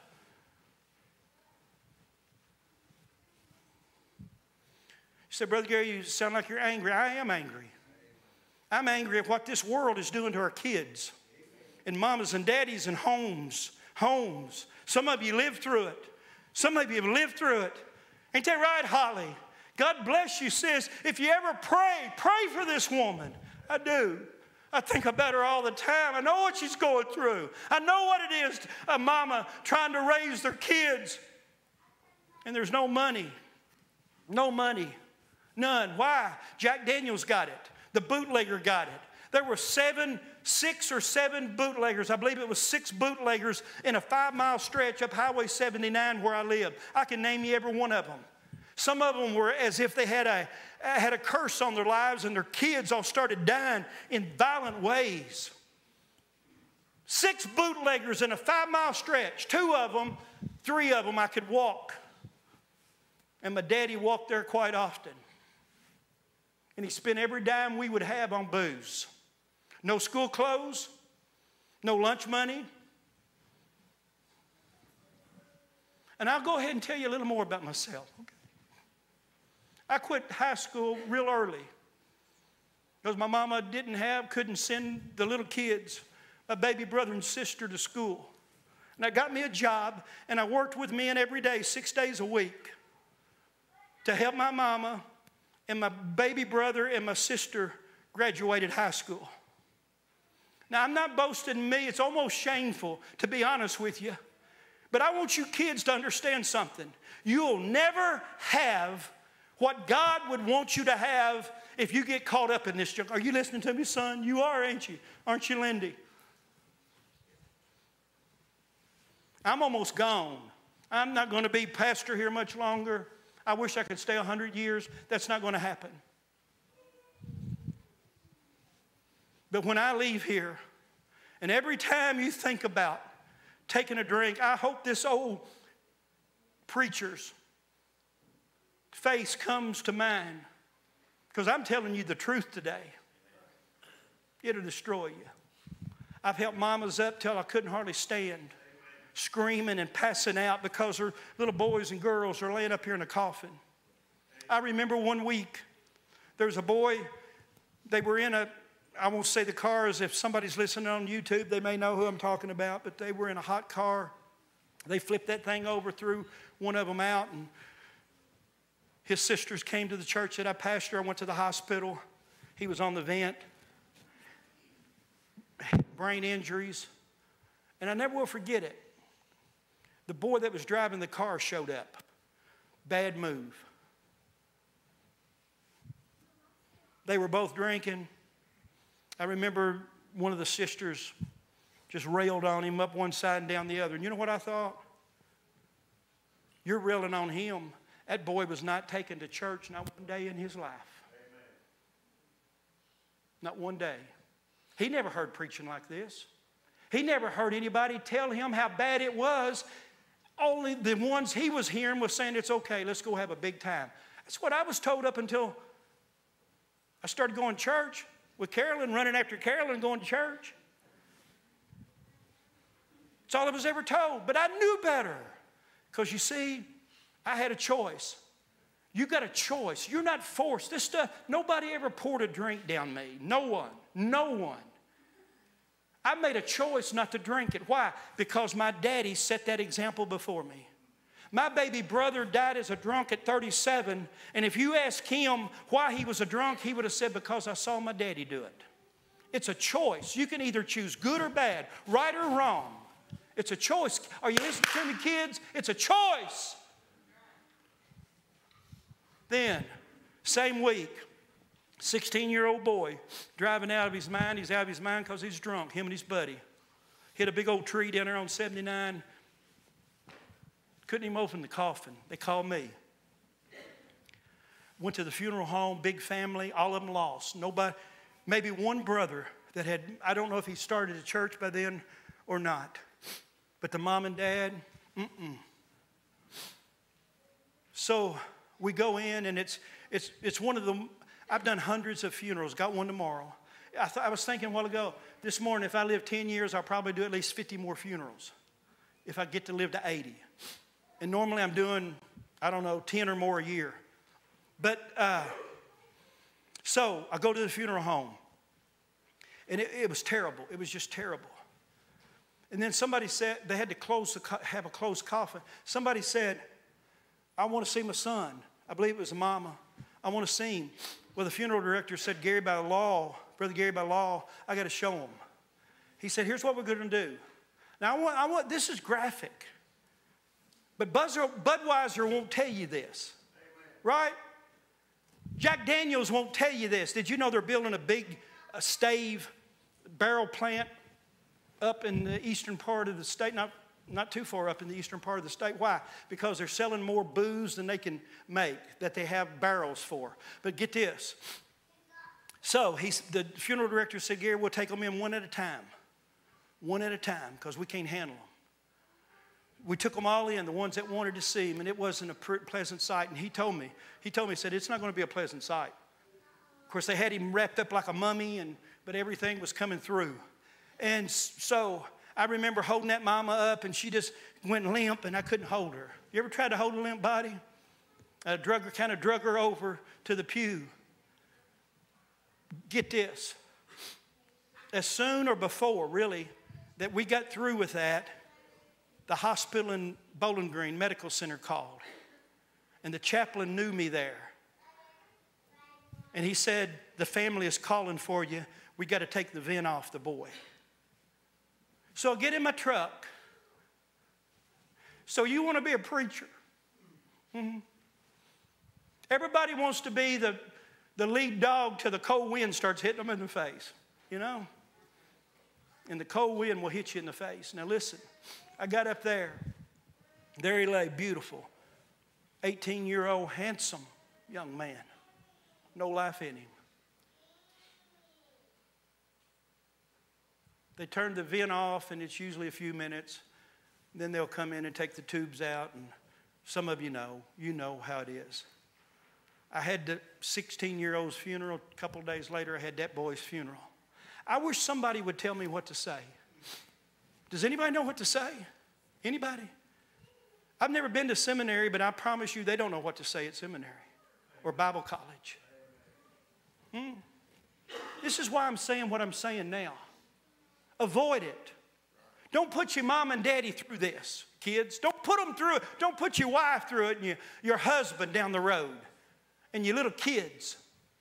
You said, Brother Gary, you sound like you're angry. I am angry. I'm angry at what this world is doing to our kids. And mamas and daddies and homes. Homes. Some of you lived through it. Some of you have lived through it. Ain't that right, Holly? God bless you, sis. If you ever pray, pray for this woman. I do. I think about her all the time. I know what she's going through. I know what it is, a mama trying to raise their kids. And there's no money. No money. None. Why? Jack Daniels got it. The bootlegger got it. There were seven, six or seven bootleggers. I believe it was six bootleggers in a five-mile stretch up Highway seventy-nine where I lived. I can name you every one of them. Some of them were as if they had a, had a curse on their lives, and their kids all started dying in violent ways. Six bootleggers in a five-mile stretch. Two of them, three of them I could walk. And my daddy walked there quite often. And he spent every dime we would have on booze. No school clothes, no lunch money. And I'll go ahead and tell you a little more about myself. Okay. I quit high school real early because my mama didn't have, couldn't send the little kids, my baby brother and sister, to school. And I got me a job, and I worked with men every day, six days a week, to help my mama and my baby brother and my sister graduated high school. Now, I'm not boasting in me. It's almost shameful, to be honest with you. But I want you kids to understand something. You'll never have what God would want you to have if you get caught up in this junk. Are you listening to me, son? You are, ain't you? Aren't you, Lindy? I'm almost gone. I'm not going to be pastor here much longer. I wish I could stay a hundred years. That's not going to happen. But when I leave here, and every time you think about taking a drink, I hope this old preacher's face comes to mind, because I'm telling you the truth today. It'll destroy you. I've helped mamas up till I couldn't hardly stand, screaming and passing out because her little boys and girls are laying up here in a coffin. I remember one week, there was a boy, they were in a, I won't say the cars. If somebody's listening on YouTube, they may know who I'm talking about, but they were in a hot car. They flipped that thing over, threw one of them out, and his sisters came to the church that I pastored. I went to the hospital. He was on the vent, brain injuries, and I never will forget it. The boy that was driving the car showed up. Bad move. They were both drinking. I remember one of the sisters just railed on him up one side and down the other. And you know what I thought? You're railing on him. That boy was not taken to church not one day in his life. Amen. Not one day. He never heard preaching like this. He never heard anybody tell him how bad it was. Only the ones he was hearing was saying, it's okay, let's go have a big time. That's what I was told up until I started going to church with Carolyn, running after Carolyn, going to church. That's all I was ever told. But I knew better. Because you see, I had a choice. You got a choice. You're not forced. This stuff, nobody ever poured a drink down me. No one. No one. I made a choice not to drink it. Why? Because my daddy set that example before me. My baby brother died as a drunk at thirty-seven, and if you ask him why he was a drunk, he would have said, because I saw my daddy do it. It's a choice. You can either choose good or bad, right or wrong. It's a choice. Are you listening to me, kids? It's a choice. Then, same week, sixteen-year-old boy driving out of his mind. He's out of his mind because he's drunk, him and his buddy. Hit a big old tree down there on seventy-nine. Couldn't even open the coffin. They called me. Went to the funeral home, big family, all of them lost. Nobody, maybe one brother that had, I don't know if he started a church by then or not. But the mom and dad, mm-mm. So we go in, and it's, it's, it's one of the, I've done hundreds of funerals, got one tomorrow. I, th- I was thinking a while ago, this morning, if I live ten years, I'll probably do at least fifty more funerals if I get to live to eighty. And normally I'm doing, I don't know, ten or more a year. But, uh, so I go to the funeral home. And it, it was terrible. It was just terrible. And then somebody said, they had to close the, have a closed coffin. Somebody said, I want to see my son. I believe it was a mama. I want to see him. Well, the funeral director said, Gary, by law, Brother Gary, by law, I got to show him. He said, here's what we're going to do. Now, I want, I want, this is graphic. But Buzzer, Budweiser won't tell you this, right? Jack Daniels won't tell you this. Did you know they're building a big a stave barrel plant up in the eastern part of the state? Not, not too far up in the eastern part of the state. Why? Because they're selling more booze than they can make, that they have barrels for. But get this. So he's, the funeral director said, Gary, we'll take them in one at a time. One at a time, because we can't handle them. we took them all in, the ones that wanted to see him, and it wasn't a pleasant sight. And he told me, he told me, he said, it's not going to be a pleasant sight. Of course, they had him wrapped up like a mummy, and but everything was coming through. And so I remember holding that mama up, and she just went limp, and I couldn't hold her. You ever tried to hold a limp body? I drug her, kind of drug her over to the pew. Get this. As soon or before, really, that we got through with that, the hospital in Bowling Green Medical Center called. And the chaplain knew me there. And he said, the family is calling for you. We got to take the vent off the boy. So I get in my truck. So you want to be a preacher? Mm-hmm. Everybody wants to be the, the lead dog till the cold wind starts hitting them in the face, you know? And the cold wind will hit you in the face. Now listen, I got up there. There he lay, beautiful, eighteen-year-old, handsome young man. No life in him. They turn the vent off, and it's usually a few minutes. Then they'll come in and take the tubes out, and some of you know, you know how it is. I had the sixteen-year-old's funeral. A couple of days later, I had that boy's funeral. I wish somebody would tell me what to say. Does anybody know what to say? Anybody? I've never been to seminary, but I promise you they don't know what to say at seminary or Bible college. Hmm. This is why I'm saying what I'm saying now. Avoid it. Don't put your mom and daddy through this, kids. Don't put them through it. Don't put your wife through it and your, your husband down the road and your little kids.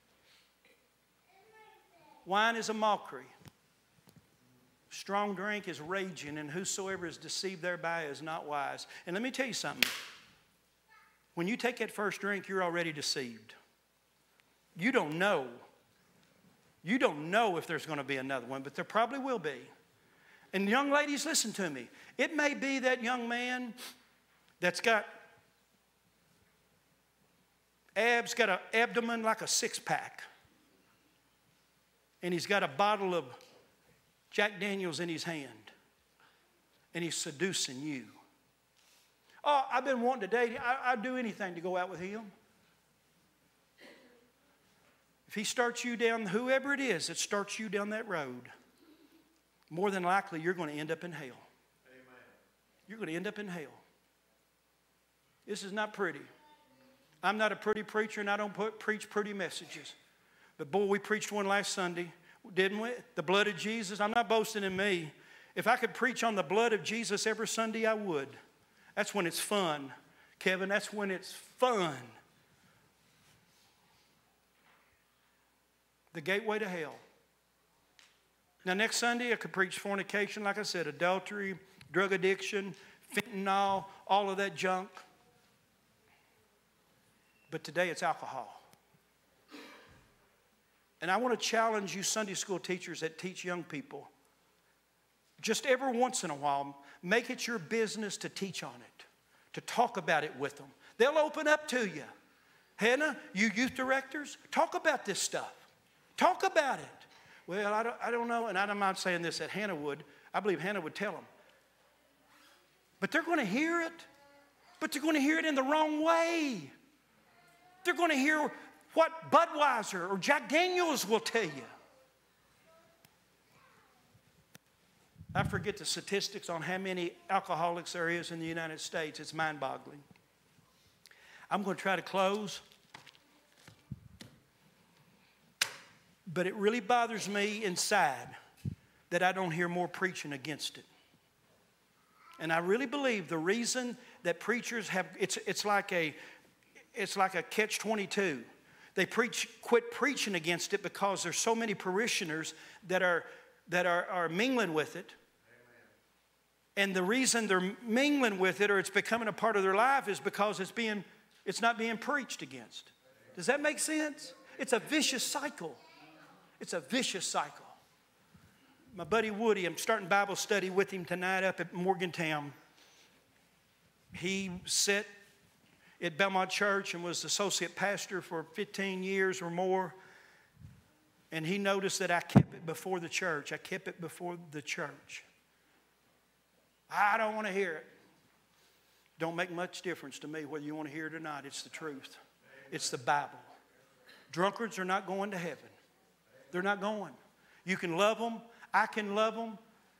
Wine is a mockery. Strong drink is raging, and whosoever is deceived thereby is not wise. And let me tell you something. When you take that first drink, you're already deceived. You don't know. You don't know if there's going to be another one, but there probably will be. And young ladies, listen to me. It may be that young man that's got abs, got an abdomen like a six-pack. And he's got a bottle of Jack Daniels in his hand. And he's seducing you. Oh, I've been wanting to date him. I, I'd do anything to go out with him. If he starts you down, whoever it is that starts you down that road, more than likely you're going to end up in hell. Amen. You're going to end up in hell. This is not pretty. I'm not a pretty preacher, and I don't put, preach pretty messages. But boy, we preached one last Sunday, didn't we? The blood of Jesus. I'm not boasting in me. If I could preach on the blood of Jesus every Sunday, I would. That's when it's fun, Kevin. That's when it's fun. The gateway to hell. Now, next Sunday, I could preach fornication, like I said, adultery, drug addiction, fentanyl, all of that junk. But today, it's alcohol. And I want to challenge you Sunday school teachers that teach young people. Just every once in a while, make it your business to teach on it, to talk about it with them. They'll open up to you. Hannah, you youth directors, talk about this stuff. Talk about it. Well, I don't, I don't know, and I'm not saying this that Hannah would. I believe Hannah would tell them. But they're going to hear it, but they're going to hear it in the wrong way. They're going to hear what Budweiser or Jack Daniels will tell you. I forget the statistics on how many alcoholics there is in the United States. It's mind-boggling. I'm going to try to close. But it really bothers me inside that I don't hear more preaching against it. And I really believe the reason that preachers have, it's, it's like a, it's like a catch twenty-two. They preach, quit preaching against it because there's so many parishioners that are, that are, are mingling with it. Amen. And the reason they're mingling with it or it's becoming a part of their life is because it's, being, it's not being preached against. Does that make sense? It's a vicious cycle. It's a vicious cycle. My buddy Woody, I'm starting Bible study with him tonight up at Morgantown. He sat at Belmont Church and was associate pastor for fifteen years or more. And he noticed that I kept it before the church. I kept it before the church. I don't want to hear it. Don't make much difference to me whether you want to hear it or not. It's the truth. It's the Bible. Drunkards are not going to heaven. They're not going. You can love them. I can love them.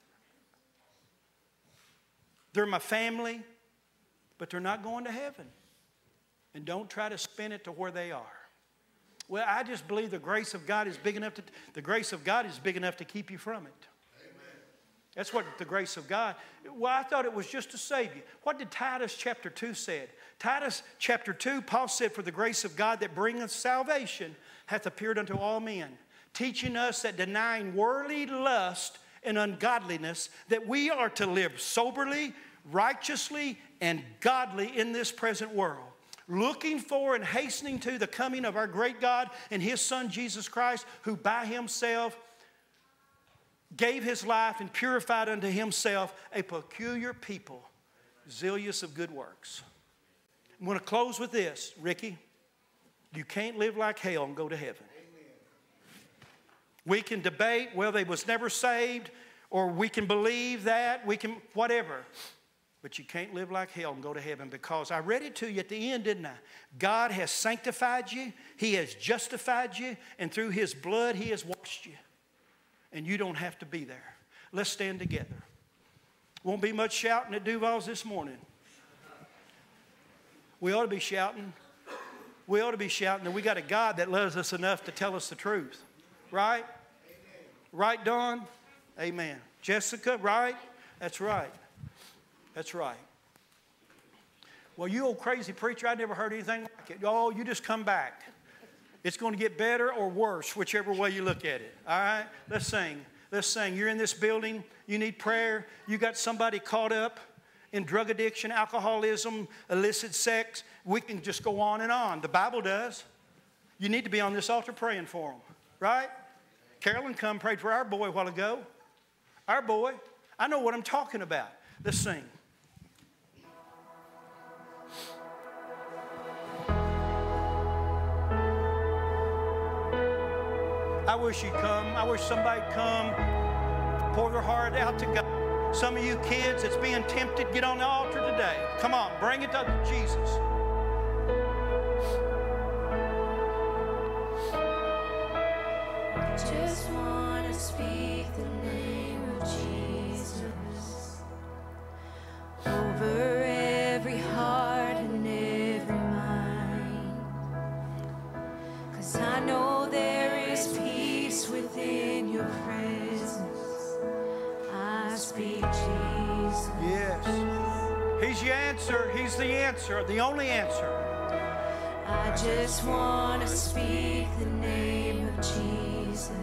They're my family. But they're not going to heaven. And don't try to spin it to where they are. Well, I just believe the grace of God is big enough to, the grace of God is big enough to keep you from it. That's what the grace of God. Well, I thought it was just to save you. What did Titus chapter two say? Titus chapter two, Paul said, for the grace of God that bringeth salvation hath appeared unto all men, teaching us that denying worldly lust and ungodliness, that we are to live soberly, righteously, and godly in this present world, looking for and hastening to the coming of our great God and His Son Jesus Christ, who by Himself gave His life and purified unto Himself a peculiar people, zealous of good works. I'm going to close with this, Ricky. You can't live like hell and go to heaven. We can debate, well, they was never saved, or we can believe that, we can, whatever. But you can't live like hell and go to heaven, because I read it to you at the end, didn't I? God has sanctified you. He has justified you. And through His blood, He has washed you. And you don't have to be there. Let's stand together. Won't be much shouting at Duval's this morning. We ought to be shouting. We ought to be shouting that we got a God that loves us enough to tell us the truth. Right? Amen. Right, Dawn? Amen. Jessica, right? That's right. That's right. Well, you old crazy preacher, I never heard anything like it. Oh, you just come back. It's going to get better or worse, whichever way you look at it. All right? Let's sing. Let's sing. You're in this building. You need prayer. You got somebody caught up in drug addiction, alcoholism, illicit sex. We can just go on and on. The Bible does. You need to be on this altar praying for them. Right? Carolyn come prayed for our boy a while ago. Our boy. I know what I'm talking about. Let's sing. I wish you'd come. I wish somebody'd come, pour their heart out to God. Some of you kids that's being tempted, get on the altar today. Come on, bring it to Jesus. I just want to speak the name of Jesus over every heart and every mind. 'Cause I know there is peace within your presence. I speak Jesus. Yes. He's your answer. He's the answer, the only answer. I just want to speak the name of Jesus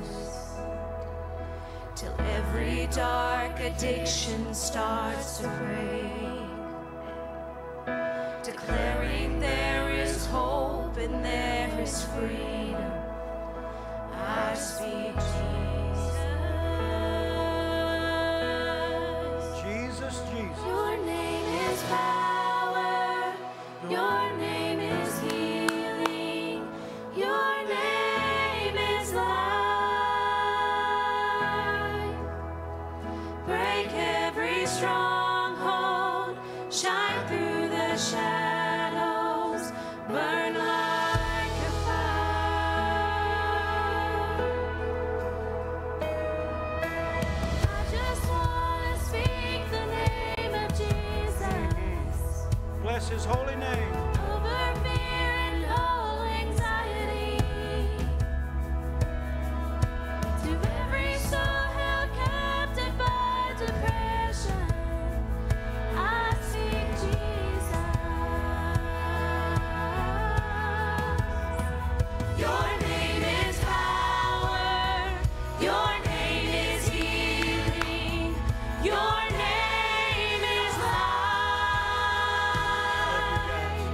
till every dark addiction starts to break, declaring there is hope and there is freedom. I speak Jesus. Jesus, Jesus. Your name is power. Your name is healing. Your name is life. Break every stronghold. Shine through the shadows. Burn like a fire. I just want to speak the name of Jesus Bless His holy name. over fear and all anxiety. To every soul held captive by depression, I speak Jesus. Your name is power. Your name is healing. Your name is life.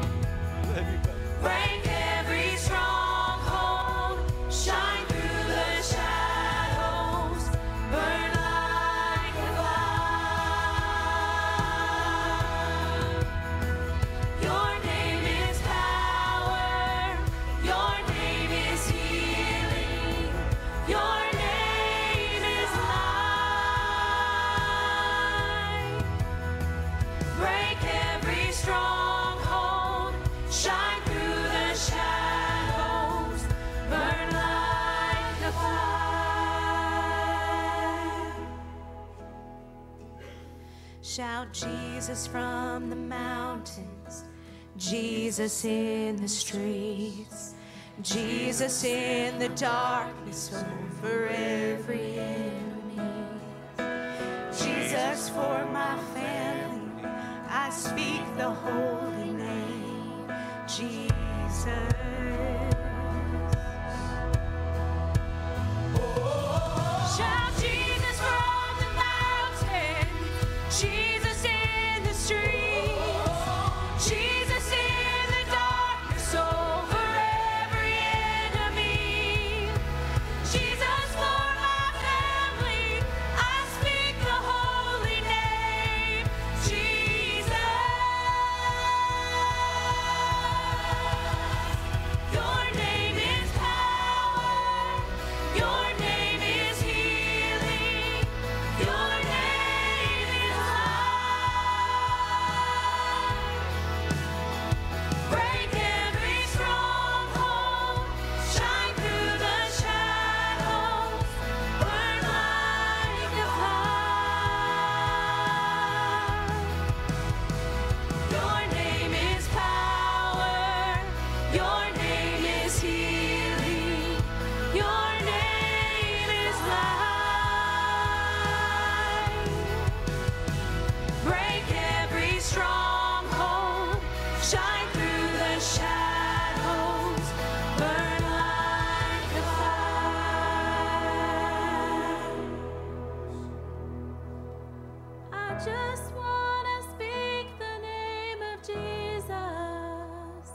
Shout Jesus from the mountains, Jesus in the streets, Jesus in the darkness over every enemy. Jesus for my family, I speak the holy name, Jesus. Shout Jesus from the mountain, Jesus in the streets, Jesus in the darkness over every enemy. Jesus for my family, I speak the holy name, Jesus. Your name is power, your name is healing, your name is life. Break every stronghold, shine through the shadows, burn like a fire. Your name is power, your name is healing, your name is life. Break every stronghold, shine through the shadows, burn like a fire. I just want to speak the name of Jesus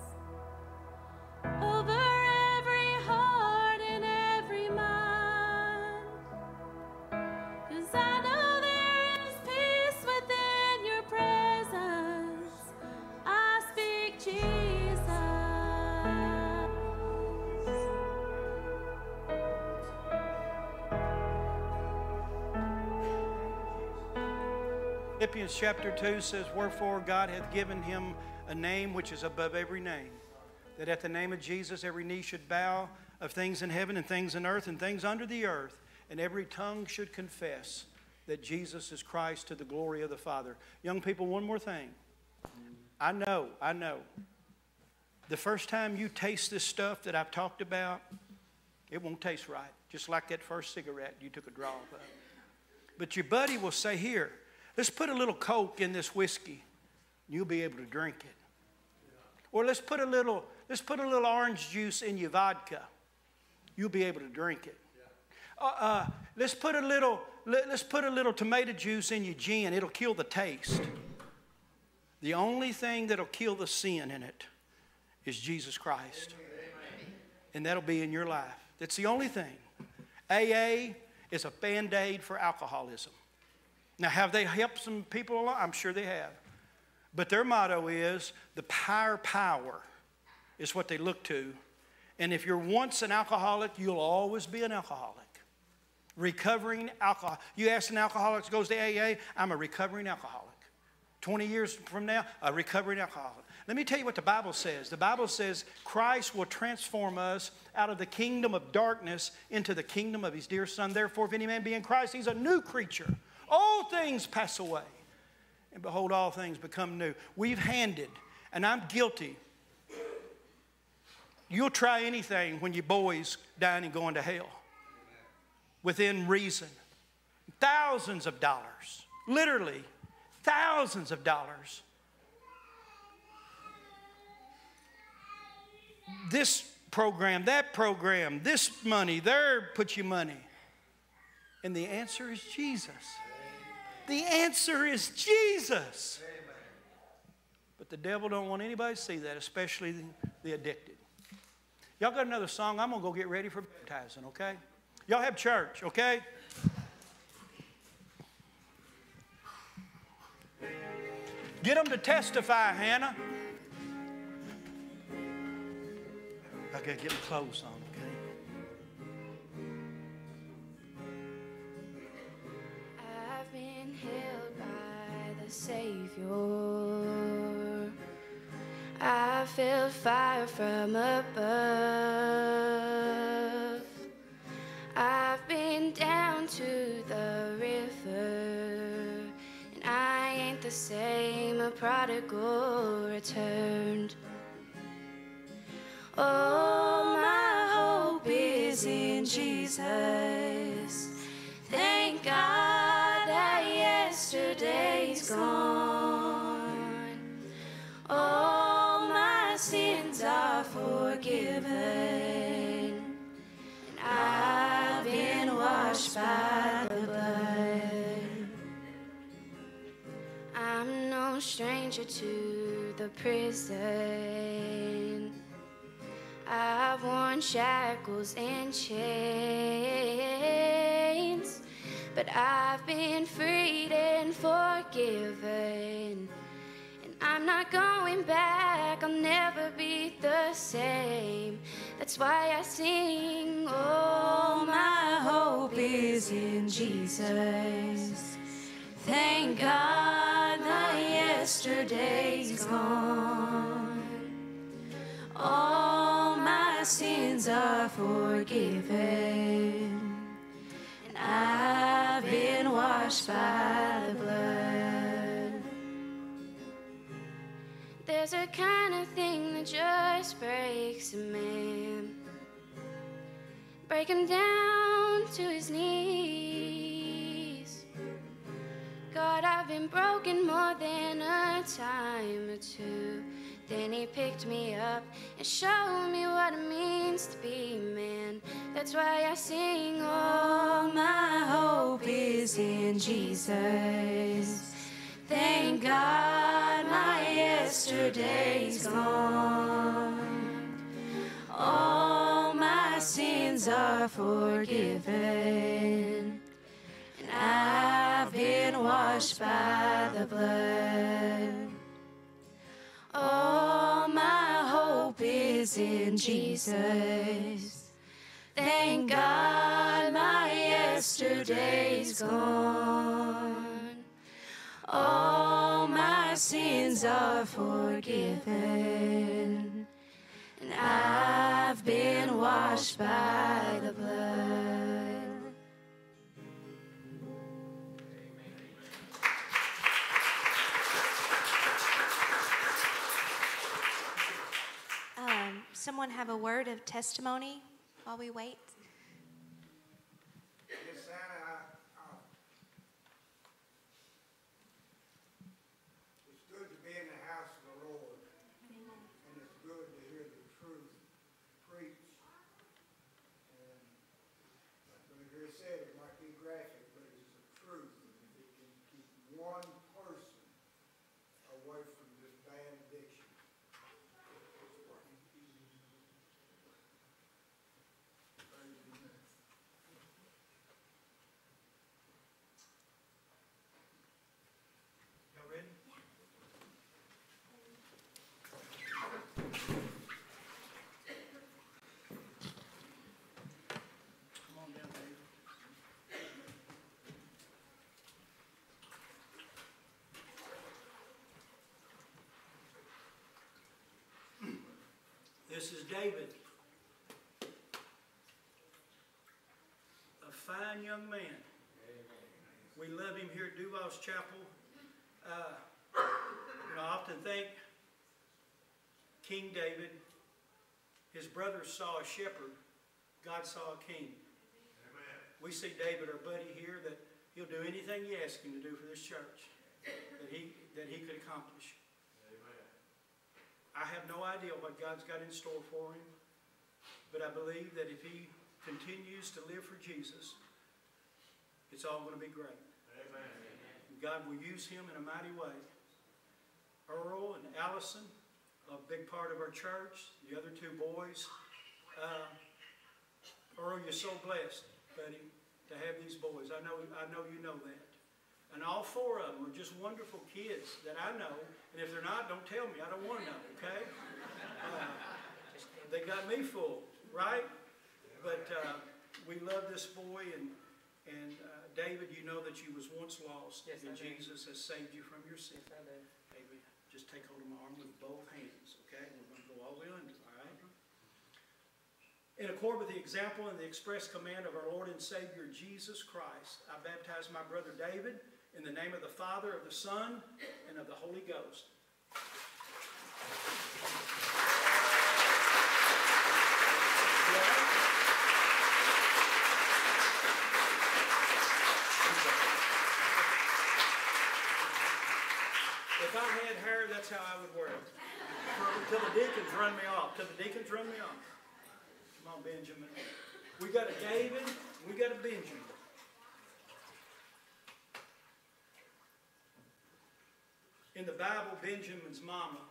over every heart and every mind. 'Cause I know there is peace within your presence. I speak Jesus. Philippians chapter two says, wherefore God hath given him a name which is above every name, that at the name of Jesus every knee should bow, of things in heaven and things in earth and things under the earth, and every tongue should confess that Jesus is Christ to the glory of the Father. Young people, one more thing. I know, I know. The first time you taste this stuff that I've talked about, it won't taste right. Just like that first cigarette you took a draw of. But your buddy will say, here, let's put a little Coke in this whiskey. You'll be able to drink it. Or let's put a little, let's put a little orange juice in your vodka. You'll be able to drink it. Uh, uh, let's put a little, let, let's put a little tomato juice in your gin. It'll kill the taste. The only thing that'll kill the sin in it is Jesus Christ. And that'll be in your life. That's the only thing. A A is a Band-Aid for alcoholism. Now, have they helped some people along? I'm sure they have. But their motto is the higher power is what they look to. And if you're once an alcoholic, you'll always be an alcoholic. Recovering alcohol. You ask an alcoholic who goes to A A, I'm a recovering alcoholic. twenty years from now, a recovering alcoholic. Let me tell you what the Bible says. The Bible says Christ will transform us out of the kingdom of darkness into the kingdom of his dear Son. Therefore, if any man be in Christ, he's a new creature. All things pass away. And behold, all things become new. We've handed, and I'm guilty. You'll try anything when your boy's dying and going to hell. Within reason. Thousands of dollars. Literally, thousands of dollars. This program, that program, this money, there put you money. And the answer is Jesus. The answer is Jesus. But the devil don't want anybody to see that, especially the, the addicted. Y'all got another song? I'm going to go get ready for baptizing, okay? Y'all have church, okay? Get them to testify, Hannah. I got to get my clothes on, okay? I've been held by the Savior. I feel fire from above. I've been down to the river, and I ain't the same, a prodigal returned. Oh, my hope is in Jesus. Thank God that yesterday's gone. All my sins are forgiven, and I've been washed by the blood. I'm no stranger to the prison. I've worn shackles and chains, but I've been freed and forgiven, and I'm not going back. I'll never be the same. That's why I sing, oh, my hope is in Jesus. Thank God my yesterday's gone. All my sins are forgiven, and I've been washed by the blood. There's a kind of thing that just breaks a man, break him down to his knees. God, I've been broken more than a time or two. Then he picked me up and showed me what it means to be man. That's why I sing, oh, my hope is in Jesus. Thank God my yesterday's gone. All my sins are forgiven, and I've been washed by the blood. All my hope is in Jesus. Thank God my yesterday's gone. All my sins are forgiven, and I've been washed by the blood. Um, someone have a word of testimony while we wait? Yes, Santa, I, I, it's good to be in the house of the Lord, and it's good to hear the truth preached. And like Brother Gary said, it might be graphic, but it's the truth. And if it can keep one person away from this bad addiction, it's working. Y'all ready? Come on down, David. This is David, a fine young man. We love him here at Duval's Chapel. Uh, you know, I often think King David, his brothers saw a shepherd, God saw a king. Amen. We see David, our buddy here, that he'll do anything you ask him to do for this church, that he, that he could accomplish. Amen. I have no idea what God's got in store for him, but I believe that if he continues to live for Jesus, it's all going to be great. Amen. God will use him in a mighty way. Earl and Allison, a big part of our church, the other two boys. Uh, Earl, you're so blessed, buddy, to have these boys. I know, I know you know that. And all four of them are just wonderful kids that I know. And if they're not, don't tell me. I don't want to know, okay? Uh, they got me fooled, right? But uh, we love this boy, and And uh, David, you know that you was once lost, yes, and Jesus has saved you from your sin. Yes, Amen. Just take hold of my arm with both hands, okay? We're going to go all the way under, all right? In accord with the example and the express command of our Lord and Savior Jesus Christ, I baptize my brother David in the name of the Father, of the Son, and of the Holy Ghost. If I had hair, that's how I would wear it. Till the deacons run me off. Till the deacons run me off. Come on, Benjamin. We got a David, we got a Benjamin. In the Bible, Benjamin's mama,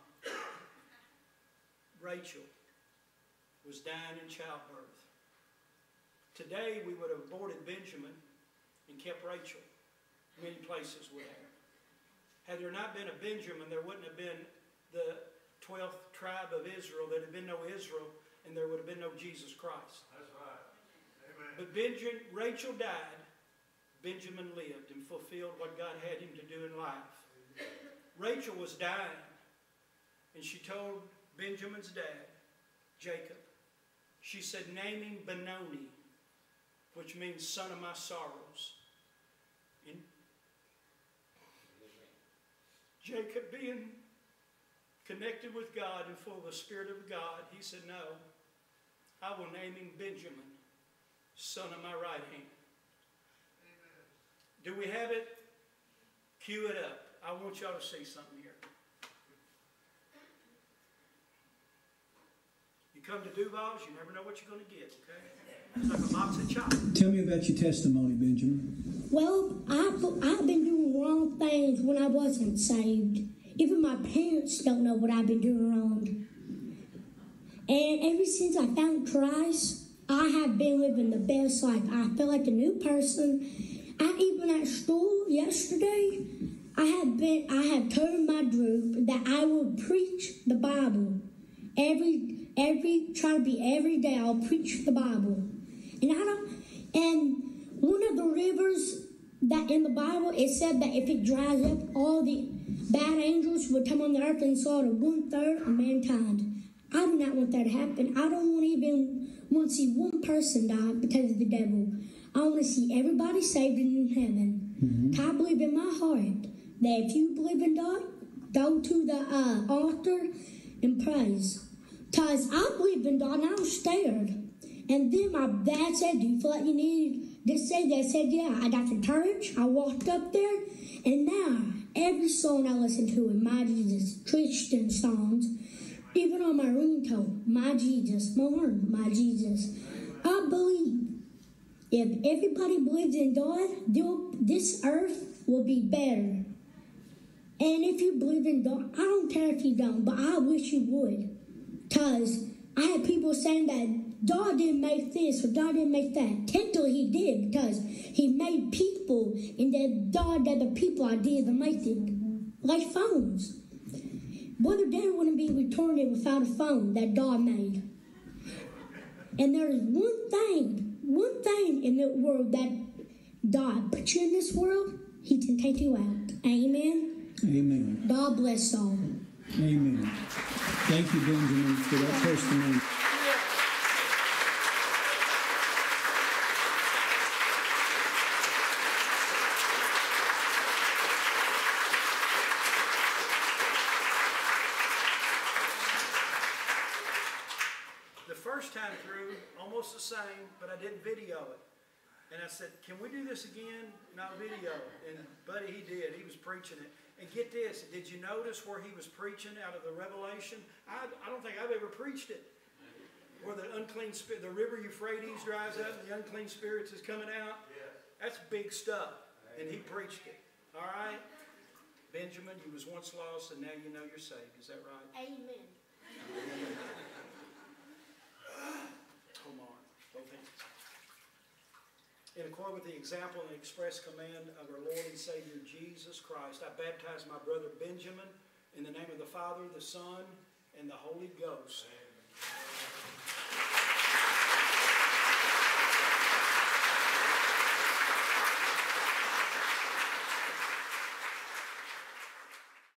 Rachel, was dying in childbirth. Today, we would have aborted Benjamin and kept Rachel. Many places would have. Had there not been a Benjamin, there wouldn't have been the twelfth tribe of Israel. There'd have been no Israel, and there would have been no Jesus Christ. That's right. Amen. But Benjamin, Rachel died. Benjamin lived and fulfilled what God had him to do in life. Rachel was dying, and she told Benjamin's dad, Jacob, she said, name him Benoni, which means son of my sorrows. And Jacob, being connected with God and full of the Spirit of God, he said, no, I will name him Benjamin, son of my right hand. Amen. Do we have it? Cue it up. I want y'all to see something here. You come to Duval's, you never know what you're going to get, okay? It's like a box of chocolate. Tell me about your testimony, Benjamin. Well, I've, I've been doing wrong things when I wasn't saved. Even my parents don't know what I've been doing wrong. And ever since I found Christ, I have been living the best life. I feel like a new person. I even at school yesterday, I have been. I have told my group that I will preach the Bible every every. Try to be every day. I'll preach the Bible, and I don't. And one of the rivers that in the Bible, it said that if it dries up, all the bad angels would come on the earth and slaughter one third of mankind. I do not want that to happen. I don't want to even want to see one person die because of the devil. I want to see everybody saved in heaven. Mm-hmm. I believe in my heart that if you believe in God, go to the uh, altar and praise. Because I believe in God and I was scared. And then my dad said, do you feel like you need to say that? I said, yeah. I got the courage. I walked up there. And now, every song I listen to in My Jesus, Christian songs, even on my ringtone, My Jesus, my horn, My Jesus. I believe if everybody believes in God, this earth will be better. And if you believe in God, I don't care if you don't, but I wish you would. Because I had people saying that God didn't make this or God didn't make that. Technically he did, because he made people, and that God had the people idea to make it. Like phones. Brother Dad wouldn't be returned without a phone that God made. And there is one thing, one thing in the world that God put you in this world, he can take you out. Amen? Amen. God bless all. Amen. Thank you, Benjamin, for that testimony. The first time through, almost the same, but I didn't video it. And I said, can we do this again? Not video. And buddy, he did. He was preaching it. And get this, did you notice where he was preaching out of the Revelation? I, I don't think I've ever preached it. Where the unclean spirit, the river Euphrates dries up and the unclean spirits is coming out. That's big stuff. And he preached it. All right? Benjamin, you was once lost and now you know you're saved. Is that right? Amen. Hold on. Both hands. In accord with the example and express command of our Lord and Savior Jesus Christ, I baptize my brother Benjamin in the name of the Father, the Son, and the Holy Ghost. Amen.